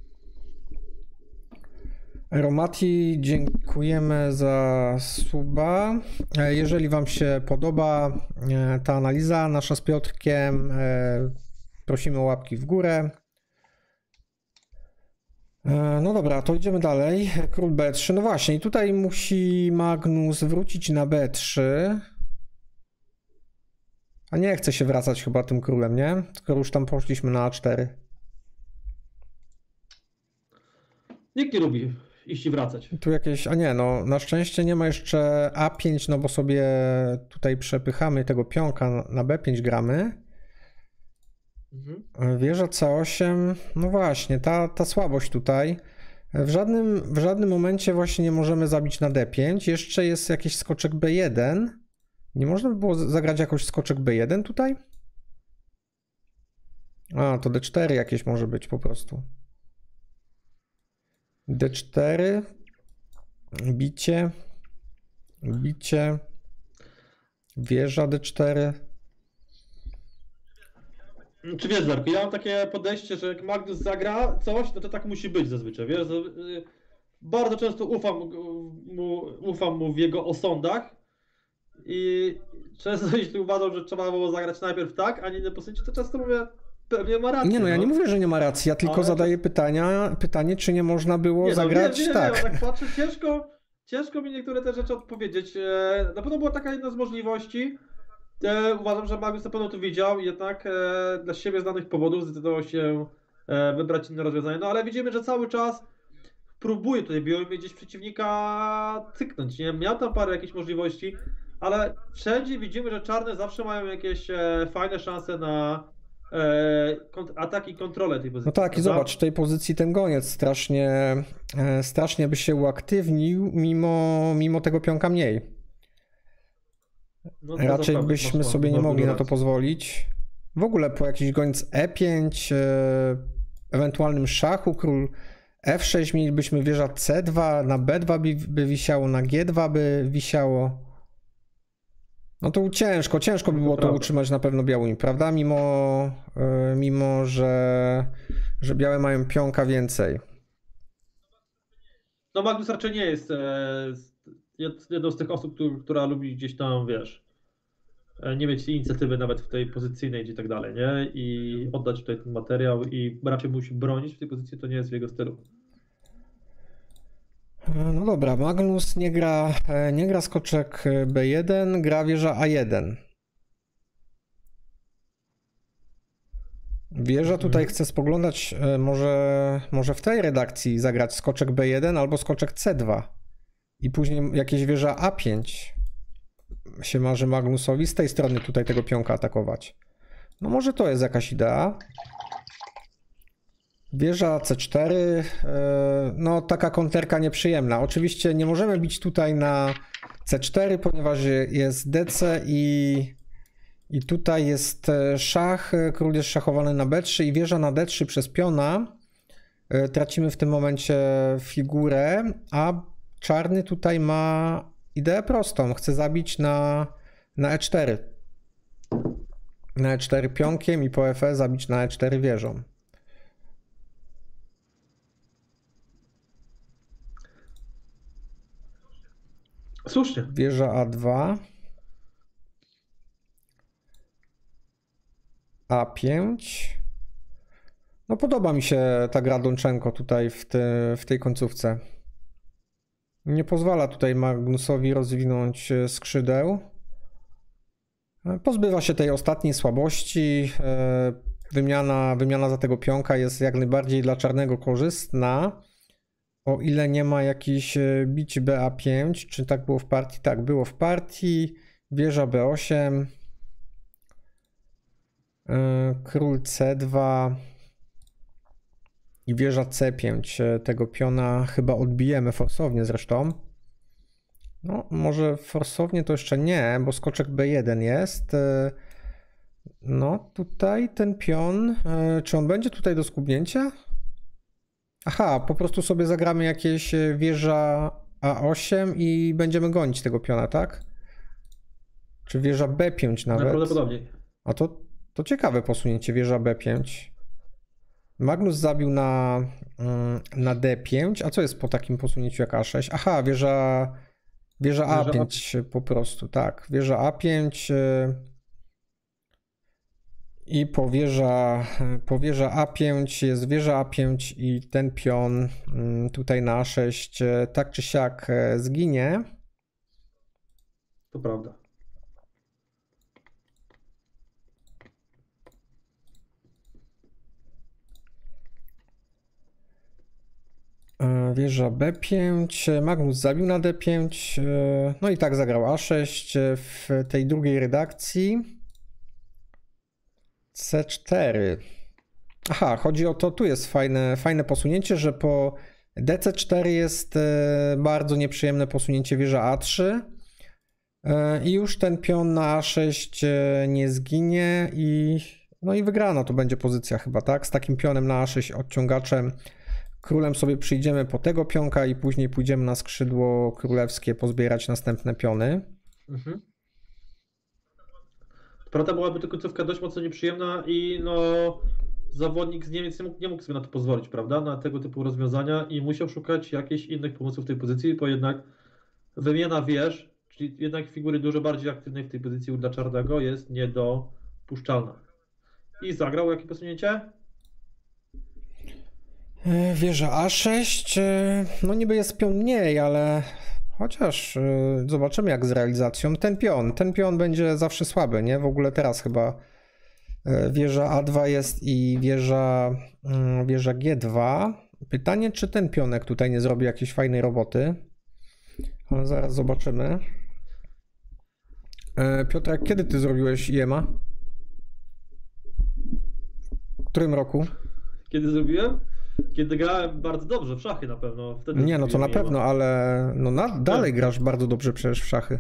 Romati, dziękujemy za suba. E, Jeżeli Wam się podoba e, ta analiza nasza z Piotrkiem, e, prosimy o łapki w górę. E, No dobra, to idziemy dalej. Król B trzy. No właśnie, i tutaj musi Magnus wrócić na B trzy. A nie chce się wracać chyba tym królem, nie? Skoro już tam poszliśmy na A cztery. Nikt nie lubi iść i wracać. Tu jakieś, a nie, no na szczęście nie ma jeszcze A pięć, no bo sobie tutaj przepychamy tego pionka na B pięć gramy. Mhm. Wieża C osiem, no właśnie, ta, ta słabość tutaj. W żadnym, w żadnym momencie właśnie nie możemy zabić na D pięć. Jeszcze jest jakiś skoczek B jeden. Nie można by było zagrać jakoś skoczek B jeden tutaj? A, to D cztery jakieś może być po prostu. D cztery. Bicie. Bicie. Wieża D cztery. Czy wiesz, Darku, ja mam takie podejście, że jak Magnus zagra coś, no to tak musi być zazwyczaj, wiesz, bardzo często ufam mu, ufam mu w jego osądach i często jeśli uważam, że trzeba było zagrać najpierw tak, a nie inne postaci, to często mówię, pewnie ma rację. Nie no, ja nie mówię, że nie ma racji, ja tylko Ale zadaję to... pytania, pytanie, czy nie można było nie, zagrać no, nie, nie, tak. Nie, tak patrzę, ciężko, ciężko mi niektóre te rzeczy odpowiedzieć. Na pewno była taka jedna z możliwości. E, uważam, że Magnus na pewno to widział i jednak e, dla siebie znanych powodów zdecydował się e, wybrać inne rozwiązanie. No ale widzimy, że cały czas próbuje tutaj Biomir gdzieś przeciwnika cyknąć. Nie? Miał tam parę jakichś możliwości, ale wszędzie widzimy, że czarne zawsze mają jakieś e, fajne szanse na e, kont ataki i kontrolę tej pozycji. No tak, i zobacz, w tej pozycji ten goniec strasznie, e, strasznie by się uaktywnił, mimo, mimo tego pionka mniej. No Raczej byśmy masz, sobie masz, nie mogli na to pozwolić. W ogóle po jakiś goniec E pięć, e, ewentualnym szachu, król F sześć mielibyśmy wieża C dwa, na B dwa by, by wisiało, na G dwa by wisiało. No to ciężko, ciężko by było to, to utrzymać na pewno białymi, prawda? Mimo, e, mimo że, że białe mają pionka więcej. No Magnus raczej nie jest e, jedną z tych osób, który, która lubi gdzieś tam, wiesz, nie mieć inicjatywy nawet w tej pozycyjnej i tak dalej, nie? I oddać tutaj ten materiał i raczej musi bronić w tej pozycji, to nie jest w jego stylu. No dobra, Magnus nie gra, nie gra skoczek B jeden, gra wieża A jeden. Wieża tutaj hmm. chce spoglądać, może, może w tej redakcji zagrać skoczek B jeden albo skoczek C dwa. I później jakieś wieża A pięć się marzy Magnusowi z tej strony tutaj tego pionka atakować. No może to jest jakaś idea. Wieża C cztery, no taka konterka nieprzyjemna. Oczywiście nie możemy bić tutaj na C cztery, ponieważ jest D C i, i tutaj jest szach, król jest szachowany na B trzy i wieża na D trzy przez piona. Tracimy w tym momencie figurę, a czarny tutaj ma ideę prostą. Chce zabić na, na E cztery. Na E cztery pionkiem i po F E zabić na E cztery wieżą. Słusznie. Wieża A dwa. A pięć. No podoba mi się ta gra Donczenko tutaj w, te, w tej końcówce. Nie pozwala tutaj Magnusowi rozwinąć skrzydeł. Pozbywa się tej ostatniej słabości. Wymiana, wymiana za tego pionka jest jak najbardziej dla czarnego korzystna. O ile nie ma jakichś bić B A pięć. Czy tak było w partii? Tak, było w partii. Wieża B osiem. Król C dwa. I wieża C pięć, tego piona chyba odbijemy forsownie zresztą. No może forsownie to jeszcze nie, bo skoczek B jeden jest. No tutaj ten pion, czy on będzie tutaj do skubnięcia? Aha, po prostu sobie zagramy jakieś wieża A osiem i będziemy gonić tego piona, tak? Czy wieża B pięć nawet? Najprawdopodobniej. A to, to ciekawe posunięcie, wieża B pięć. Magnus zabił na, na D pięć, a co jest po takim posunięciu jak A sześć? Aha, wieża, wieża A pięć po prostu, tak. Wieża A pięć i po wieża, po wieża A pięć jest wieża A pięć i ten pion tutaj na A sześć tak czy siak zginie. To prawda. Wieża B pięć, Magnus zabił na D pięć, no i tak zagrał A sześć w tej drugiej redakcji. C cztery. Aha, chodzi o to, tu jest fajne, fajne posunięcie, że po D C cztery jest bardzo nieprzyjemne posunięcie wieża A trzy i już ten pion na A sześć nie zginie i no i wygrana to będzie pozycja chyba, tak? Z takim pionem na A sześć odciągaczem królem sobie przyjdziemy po tego pionka i później pójdziemy na skrzydło królewskie pozbierać następne piony. Mhm. Prawda, byłaby to końcówka dość mocno nieprzyjemna i no zawodnik z Niemiec nie mógł, nie mógł sobie na to pozwolić, prawda, na tego typu rozwiązania i musiał szukać jakichś innych pomysłów w tej pozycji, bo jednak wymiana wież, czyli jednak figury dużo bardziej aktywnej w tej pozycji dla czarnego jest niedopuszczalna. I zagrał jakie posunięcie? Wieża A sześć, no niby jest pion mniej, ale chociaż zobaczymy jak z realizacją. Ten pion, ten pion będzie zawsze słaby, nie? W ogóle teraz chyba wieża A dwa jest i wieża, wieża G dwa. Pytanie, czy ten pionek tutaj nie zrobi jakiejś fajnej roboty, ale zaraz zobaczymy. Piotrek, kiedy ty zrobiłeś I M A? W którym roku? Kiedy zrobiłem? Kiedy grałem bardzo dobrze w szachy na pewno. Wtedy nie, no to na pewno, ale no na, dalej grasz bardzo dobrze przecież w szachy.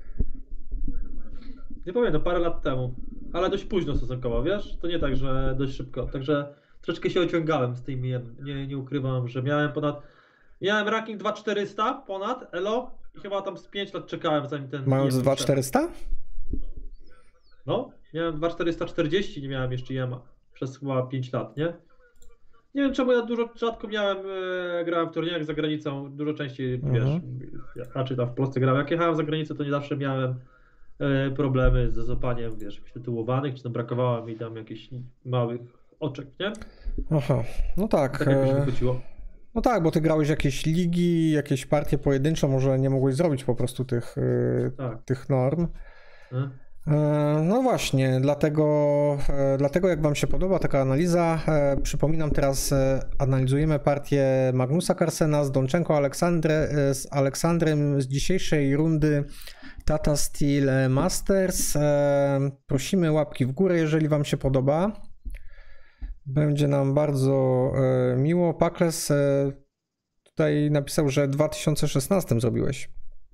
Nie pamiętam, parę lat temu, ale dość późno stosunkowo, wiesz? To nie tak, że dość szybko, także troszeczkę się ociągałem z tym, nie, nie ukrywam, że miałem ponad, miałem ranking dwa tysiące czterysta ponad, elo, i chyba tam z pięć lat czekałem zanim ten... Mając dwa tysiące czterysta? No, miałem dwa tysiące czterysta czterdzieści, nie miałem jeszcze I M A przez chyba pięć lat, nie? Nie wiem czemu ja dużo rzadko miałem, e, grałem w turniejach za granicą, dużo częściej, mhm. wiesz, ja raczej tam w Polsce grałem. Jak jechałem za granicę, to nie zawsze miałem e, problemy ze złapaniem, wiesz, jakichś tytułowanych, czy tam brakowało mi tam jakichś małych oczek, nie? Aha, no tak. Tak jakoś mi chodziło. No tak, bo ty grałeś jakieś ligi, jakieś partie pojedyncze, może nie mogłeś zrobić po prostu tych, tak. tych norm. Hmm. No właśnie, dlatego, dlatego jak wam się podoba taka analiza, przypominam teraz, analizujemy partię Magnusa Carlsena z Donczenko Aleksandrę, z Aleksandrem z dzisiejszej rundy Tata Steel Masters. Prosimy łapki w górę, jeżeli wam się podoba. Będzie nam bardzo miło. Pakles tutaj napisał, że w dwa tysiące szesnastym zrobiłeś.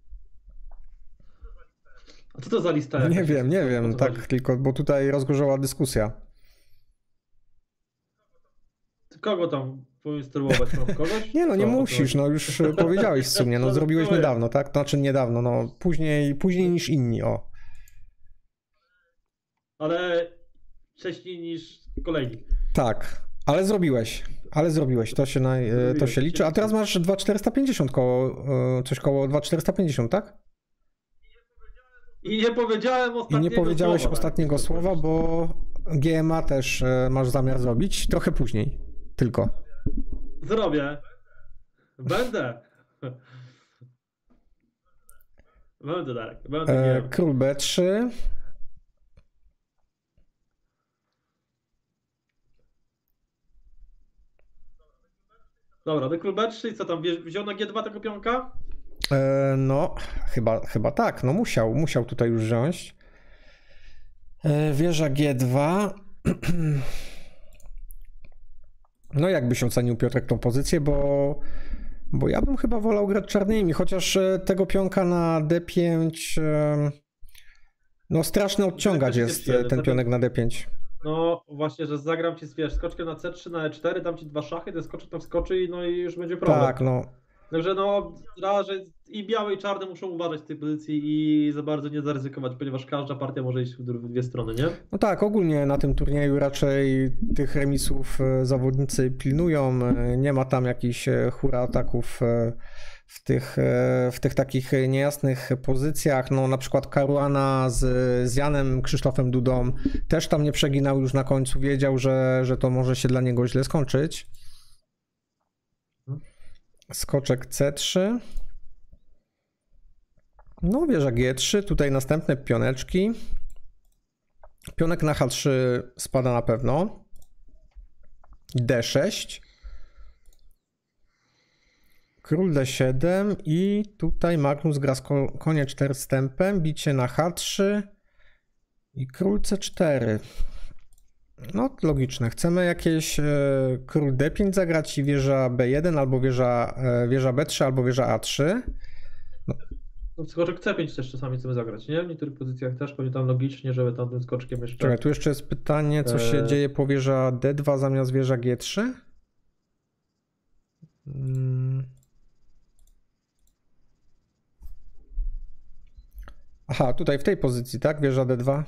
A co to za lista? Nie wiem, nie wiem, tak chodzi? Tylko, bo tutaj rozgorzała dyskusja. Ty kogo tam poinstruować? Mam kogoś? Nie no, nie musisz, no już powiedziałeś w sumie, no zrobiłeś niedawno, tak? Znaczy niedawno, no później, później niż inni, o. Ale wcześniej niż kolejni. Tak, ale zrobiłeś, ale zrobiłeś, to się, naj, to się liczy. A teraz masz dwa tysiące czterysta pięćdziesiąt koło, coś koło dwa tysiące czterysta pięćdziesiąt, tak? I nie powiedziałem ostatniego I nie powiedziałeś słowa, ostatniego tak? słowa, bo G M A też masz zamiar zrobić, trochę później, tylko. Zrobię. Będę. Będę, Darek. Będę e, Król B trzy. Dobra, do Król B trzy i co tam, wziął na G dwa tego pionka? E, no, chyba, chyba tak, no musiał, musiał tutaj już wziąć. E, wieża G dwa. No jakbyś ocenił, Piotrek, tą pozycję, bo, bo ja bym chyba wolał grać czarnymi, chociaż tego pionka na D pięć, no straszny odciągać jest ten pionek na D pięć. No właśnie, że zagram ci, wiesz, skoczkę na C trzy, na E cztery, dam ci dwa szachy, ten skoczek tam wskoczy i no i już będzie problem. Tak, no. Także no, raz, że i białe i czarne muszą uważać w tej pozycji i za bardzo nie zaryzykować, ponieważ każda partia może iść w dwie strony, nie? No tak, ogólnie na tym turnieju raczej tych remisów zawodnicy pilnują, nie ma tam jakichś hura ataków w tych, w tych takich niejasnych pozycjach, no na przykład Caruana z, z Janem Krzysztofem Dudą też tam nie przeginał już na końcu, wiedział, że, że to może się dla niego źle skończyć. Skoczek C trzy. No wieża G trzy, tutaj następne pioneczki. Pionek na H trzy spada na pewno. D sześć. Król D siedem i tutaj Magnus gra z konie cztery stępem, bicie na H trzy i król C cztery. No, logiczne. Chcemy jakieś e, król D pięć zagrać i wieża B jeden, albo wieża, e, wieża B trzy, albo wieża A trzy. No. No, skoczek C pięć też czasami chcemy zagrać, nie? W niektórych pozycjach też pewnie tam logicznie, żeby tam tym skoczkiem jeszcze... Czekaj, tu jeszcze jest pytanie, co się e... dzieje po wieża D dwa zamiast wieża G trzy? Hmm. Aha, tutaj w tej pozycji, tak? Wieża D dwa.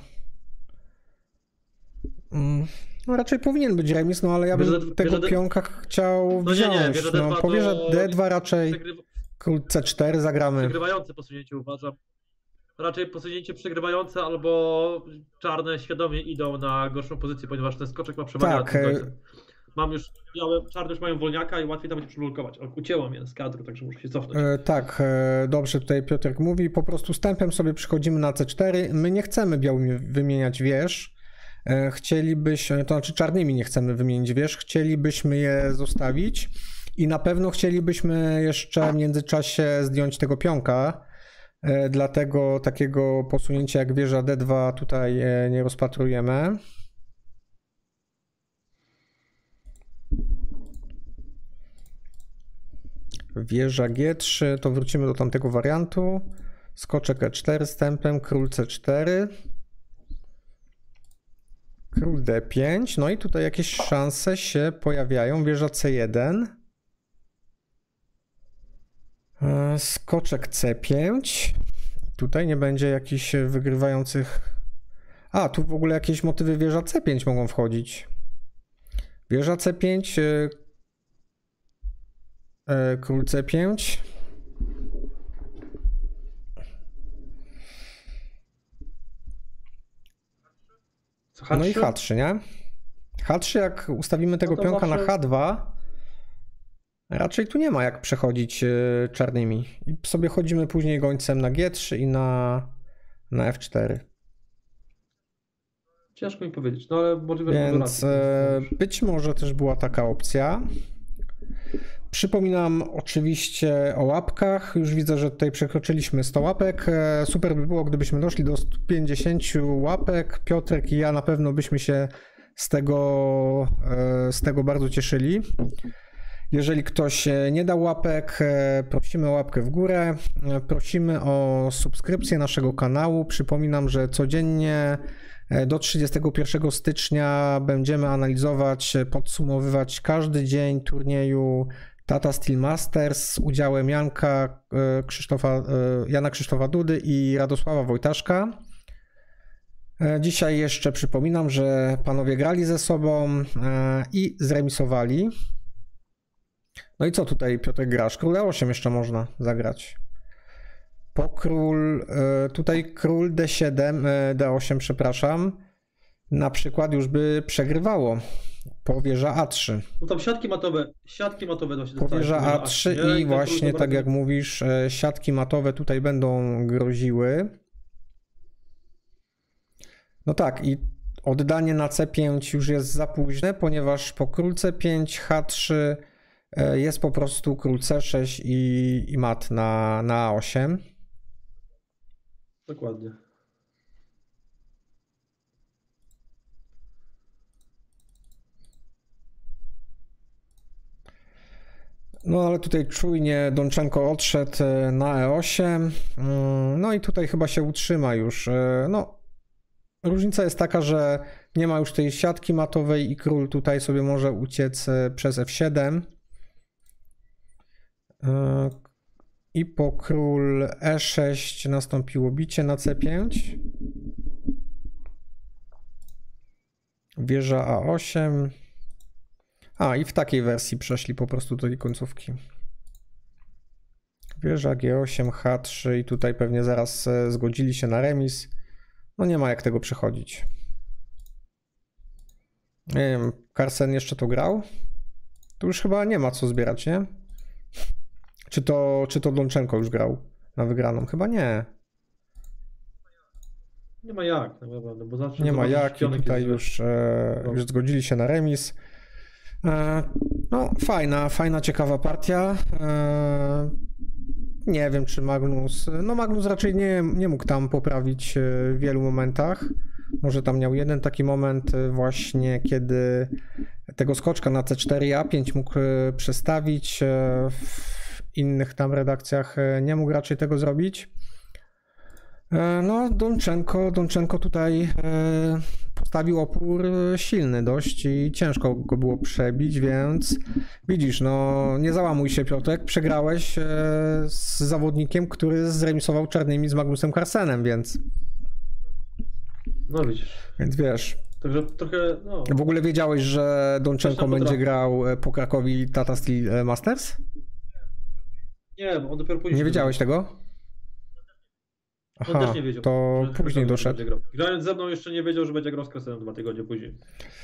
Hmm. No raczej powinien być remis, no ale ja bym wieża, tego wieża pionka D... chciał wziąć. No nie, nie, wieża D dwa no, po wieża D dwa raczej przegrywa... król C cztery zagramy. Przegrywające posunięcie uważam. Raczej posunięcie przegrywające albo czarne świadomie idą na gorszą pozycję, ponieważ ten skoczek ma przewagę nad tym końcem. Mam już, białe, czarne już mają wolniaka i łatwiej tam będzie przeblokować. Ale ucięło mnie z kadru, także muszę się cofnąć. E, tak, e, dobrze tutaj Piotrek mówi. Po prostu stępem sobie przychodzimy na C cztery. My nie chcemy białymi wymieniać wież. E, chcielibyśmy, to znaczy czarnymi nie chcemy wymienić wież. Chcielibyśmy je zostawić i na pewno chcielibyśmy jeszcze w międzyczasie zdjąć tego pionka. E, dlatego takiego posunięcia jak wieża D dwa tutaj e, nie rozpatrujemy. Wieża G trzy, to wrócimy do tamtego wariantu. Skoczek E cztery stępem, król C cztery. Król D pięć, no i tutaj jakieś szanse się pojawiają. Wieża C jeden. Skoczek C pięć. Tutaj nie będzie jakichś wygrywających... A, tu w ogóle jakieś motywy wieża C pięć mogą wchodzić. Wieża C pięć... Król C pięć. No i H trzy, nie? H trzy, jak ustawimy tego no pionka zawsze... na H dwa, raczej tu nie ma jak przechodzić czarnymi. I sobie chodzimy później gońcem na G trzy i na, na F cztery. Ciężko mi powiedzieć, no ale możliwe, Więc że być może też była taka opcja. Przypominam oczywiście o łapkach. Już widzę, że tutaj przekroczyliśmy sto łapek. Super by było, gdybyśmy doszli do stu pięćdziesięciu łapek. Piotrek i ja na pewno byśmy się z tego, z tego bardzo cieszyli. Jeżeli ktoś nie dał łapek, prosimy o łapkę w górę. Prosimy o subskrypcję naszego kanału. Przypominam, że codziennie do trzydziestego pierwszego stycznia będziemy analizować, podsumowywać każdy dzień turnieju Tata Steel Masters z udziałem Janka Krzysztofa, Jana Krzysztofa Dudy i Radosława Wojtaszka. Dzisiaj jeszcze przypominam, że panowie grali ze sobą i zremisowali. No i co tutaj, Piotrek, grasz? Król E osiem jeszcze można zagrać. Po król, tutaj król D siedem, D osiem, przepraszam, na przykład już by przegrywało. Po wieża A trzy. No tam siatki matowe, siatki matowe do się Po wieża A trzy i, i właśnie tak jak mówisz, siatki matowe tutaj będą groziły. No tak, i oddanie na C pięć już jest za późne, ponieważ po król C pięć, H trzy jest po prostu król C sześć i, i mat na, na A osiem. Dokładnie. No ale tutaj czujnie Donczenko odszedł na E osiem. No i tutaj chyba się utrzyma już. No, różnica jest taka, że nie ma już tej siatki matowej i król tutaj sobie może uciec przez F siedem. I po król E sześć nastąpiło bicie na C pięć. Wieża A osiem. A, i w takiej wersji przeszli po prostu do tej końcówki. Wieża G osiem, H trzy i tutaj pewnie zaraz zgodzili się na remis. No nie ma jak tego przechodzić. Nie wiem, Carlsen jeszcze to grał? Tu już chyba nie ma co zbierać, nie? Czy to, czy to Donczenko już grał na wygraną? Chyba nie. Nie ma jak, naprawdę, bo zawsze nie ma jak i tutaj już, e, już zgodzili się na remis. E, no fajna, fajna, ciekawa partia. E, nie wiem, czy Magnus, no Magnus raczej nie, nie mógł tam poprawić w wielu momentach. Może tam miał jeden taki moment właśnie, kiedy tego skoczka na C cztery i A pięć mógł przestawić, w innych tam redakcjach nie mógł raczej tego zrobić. No, Donczenko, Donczenko tutaj postawił opór silny dość i ciężko go było przebić, więc widzisz, no nie załamuj się, Piotrek, przegrałeś z zawodnikiem, który zremisował czarnymi z Magnusem Carlsenem, więc... No widzisz. Więc wiesz... Także trochę, no... W ogóle wiedziałeś, że Donczenko będzie grał po Krakowi Tata Steel Masters? Nie, bo on dopiero później... Nie wiedziałeś tego? On Aha, też nie wiedział, to później doszedł. Grając ze mną jeszcze nie wiedział, że będzie grał z Carlsenem dwa tygodnie później.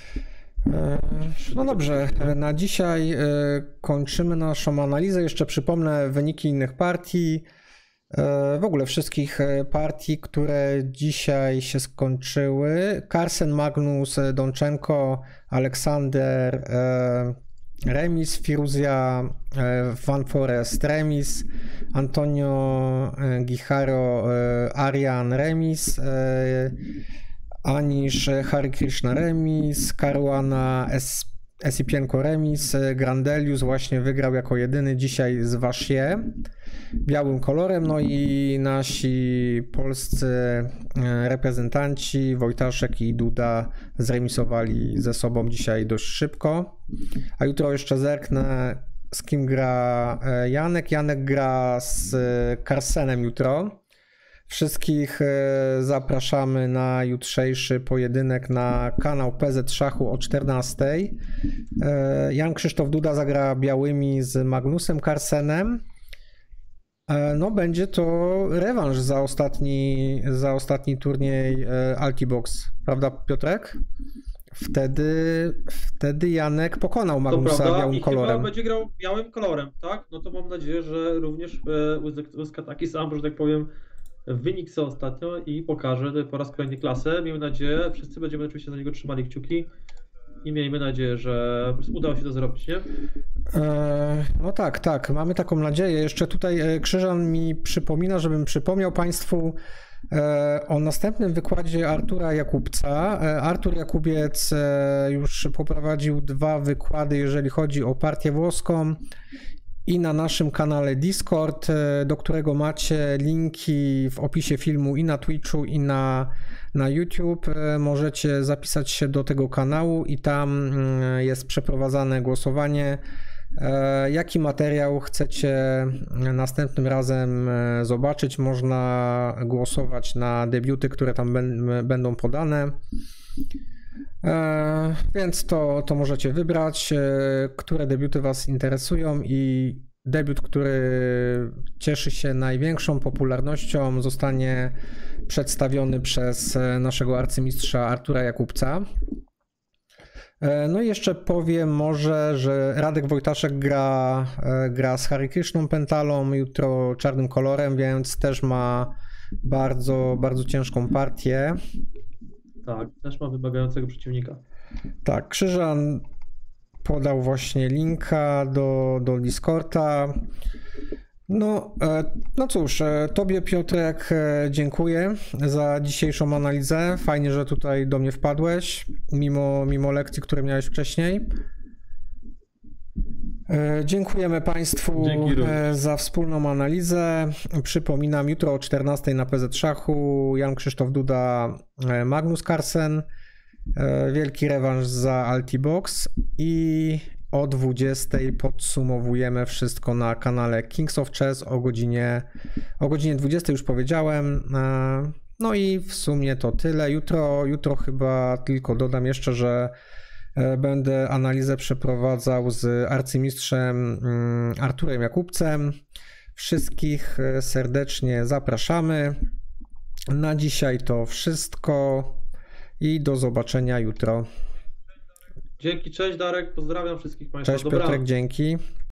No dobrze, na dzisiaj kończymy naszą analizę. Jeszcze przypomnę wyniki innych partii. W ogóle wszystkich partii, które dzisiaj się skończyły. Carlsen, Magnus, Donczenko, Aleksander remis, Firuzja, Van Forest remis, Antonio Guijarro, Arian remis, Anish Hari Krishna remis, Caruana Esipienko remis, Grandelius właśnie wygrał jako jedyny dzisiaj z Vachier białym kolorem, no i nasi polscy reprezentanci Wojtaszek i Duda zremisowali ze sobą dzisiaj dość szybko, a jutro jeszcze zerknę, z kim gra Janek. Janek gra z Carlsenem jutro. Wszystkich zapraszamy na jutrzejszy pojedynek na kanał P Z Szachu o czternastej. Jan Krzysztof Duda zagra białymi z Magnusem Carlsenem. No będzie to rewanż za ostatni, za ostatni turniej Altibox, prawda Piotrek? Wtedy, wtedy Janek pokonał Magnusa białym i kolorem. Chyba będzie grał białym kolorem, tak? No to mam nadzieję, że również uzyska taki sam, że tak powiem, wynik co ostatnio i pokaże po raz kolejny klasę. Miejmy nadzieję, wszyscy będziemy oczywiście za niego trzymali kciuki i miejmy nadzieję, że po prostu udało się to zrobić, nie? E, no tak, tak, mamy taką nadzieję. Jeszcze tutaj Krzyżan mi przypomina, żebym przypomniał Państwu e, o następnym wykładzie Artura Jakubca. E, Artur Jakubiec e, już poprowadził dwa wykłady, jeżeli chodzi o partię włoską, i na naszym kanale Discord, do którego macie linki w opisie filmu i na Twitchu, i na, na YouTube. Możecie zapisać się do tego kanału i tam jest przeprowadzane głosowanie. Jaki materiał chcecie następnym razem zobaczyć? Można głosować na debiuty, które tam będą podane. E, więc to, to możecie wybrać, e, które debiuty Was interesują, i debiut, który cieszy się największą popularnością, zostanie przedstawiony przez naszego arcymistrza Artura Jakubca. E, no i jeszcze powiem może, że Radek Wojtaszek gra, e, gra z Hari Krishną Pentalą jutro czarnym kolorem, więc też ma bardzo, bardzo ciężką partię. Tak, też ma wymagającego przeciwnika. Tak, Krzyżan podał właśnie linka do, do Discorda. No, no cóż, Tobie Piotrek dziękuję za dzisiejszą analizę. Fajnie, że tutaj do mnie wpadłeś, mimo, mimo lekcji, które miałeś wcześniej. Dziękujemy Państwu za wspólną analizę. Przypominam, jutro o czternastej na P Z Szachu Jan Krzysztof Duda, Magnus Carlsen, wielki rewanż za Altibox, i o dwudziestej podsumowujemy wszystko na kanale Kings of Chess o godzinie, o godzinie dwudziestej, już powiedziałem. No i w sumie to tyle. Jutro, jutro chyba tylko dodam jeszcze, że będę analizę przeprowadzał z arcymistrzem Arturem Jakubcem. Wszystkich serdecznie zapraszamy. Na dzisiaj to wszystko i do zobaczenia jutro. Dzięki, cześć Darek, pozdrawiam wszystkich Państwa. Cześć Piotrek, dzięki.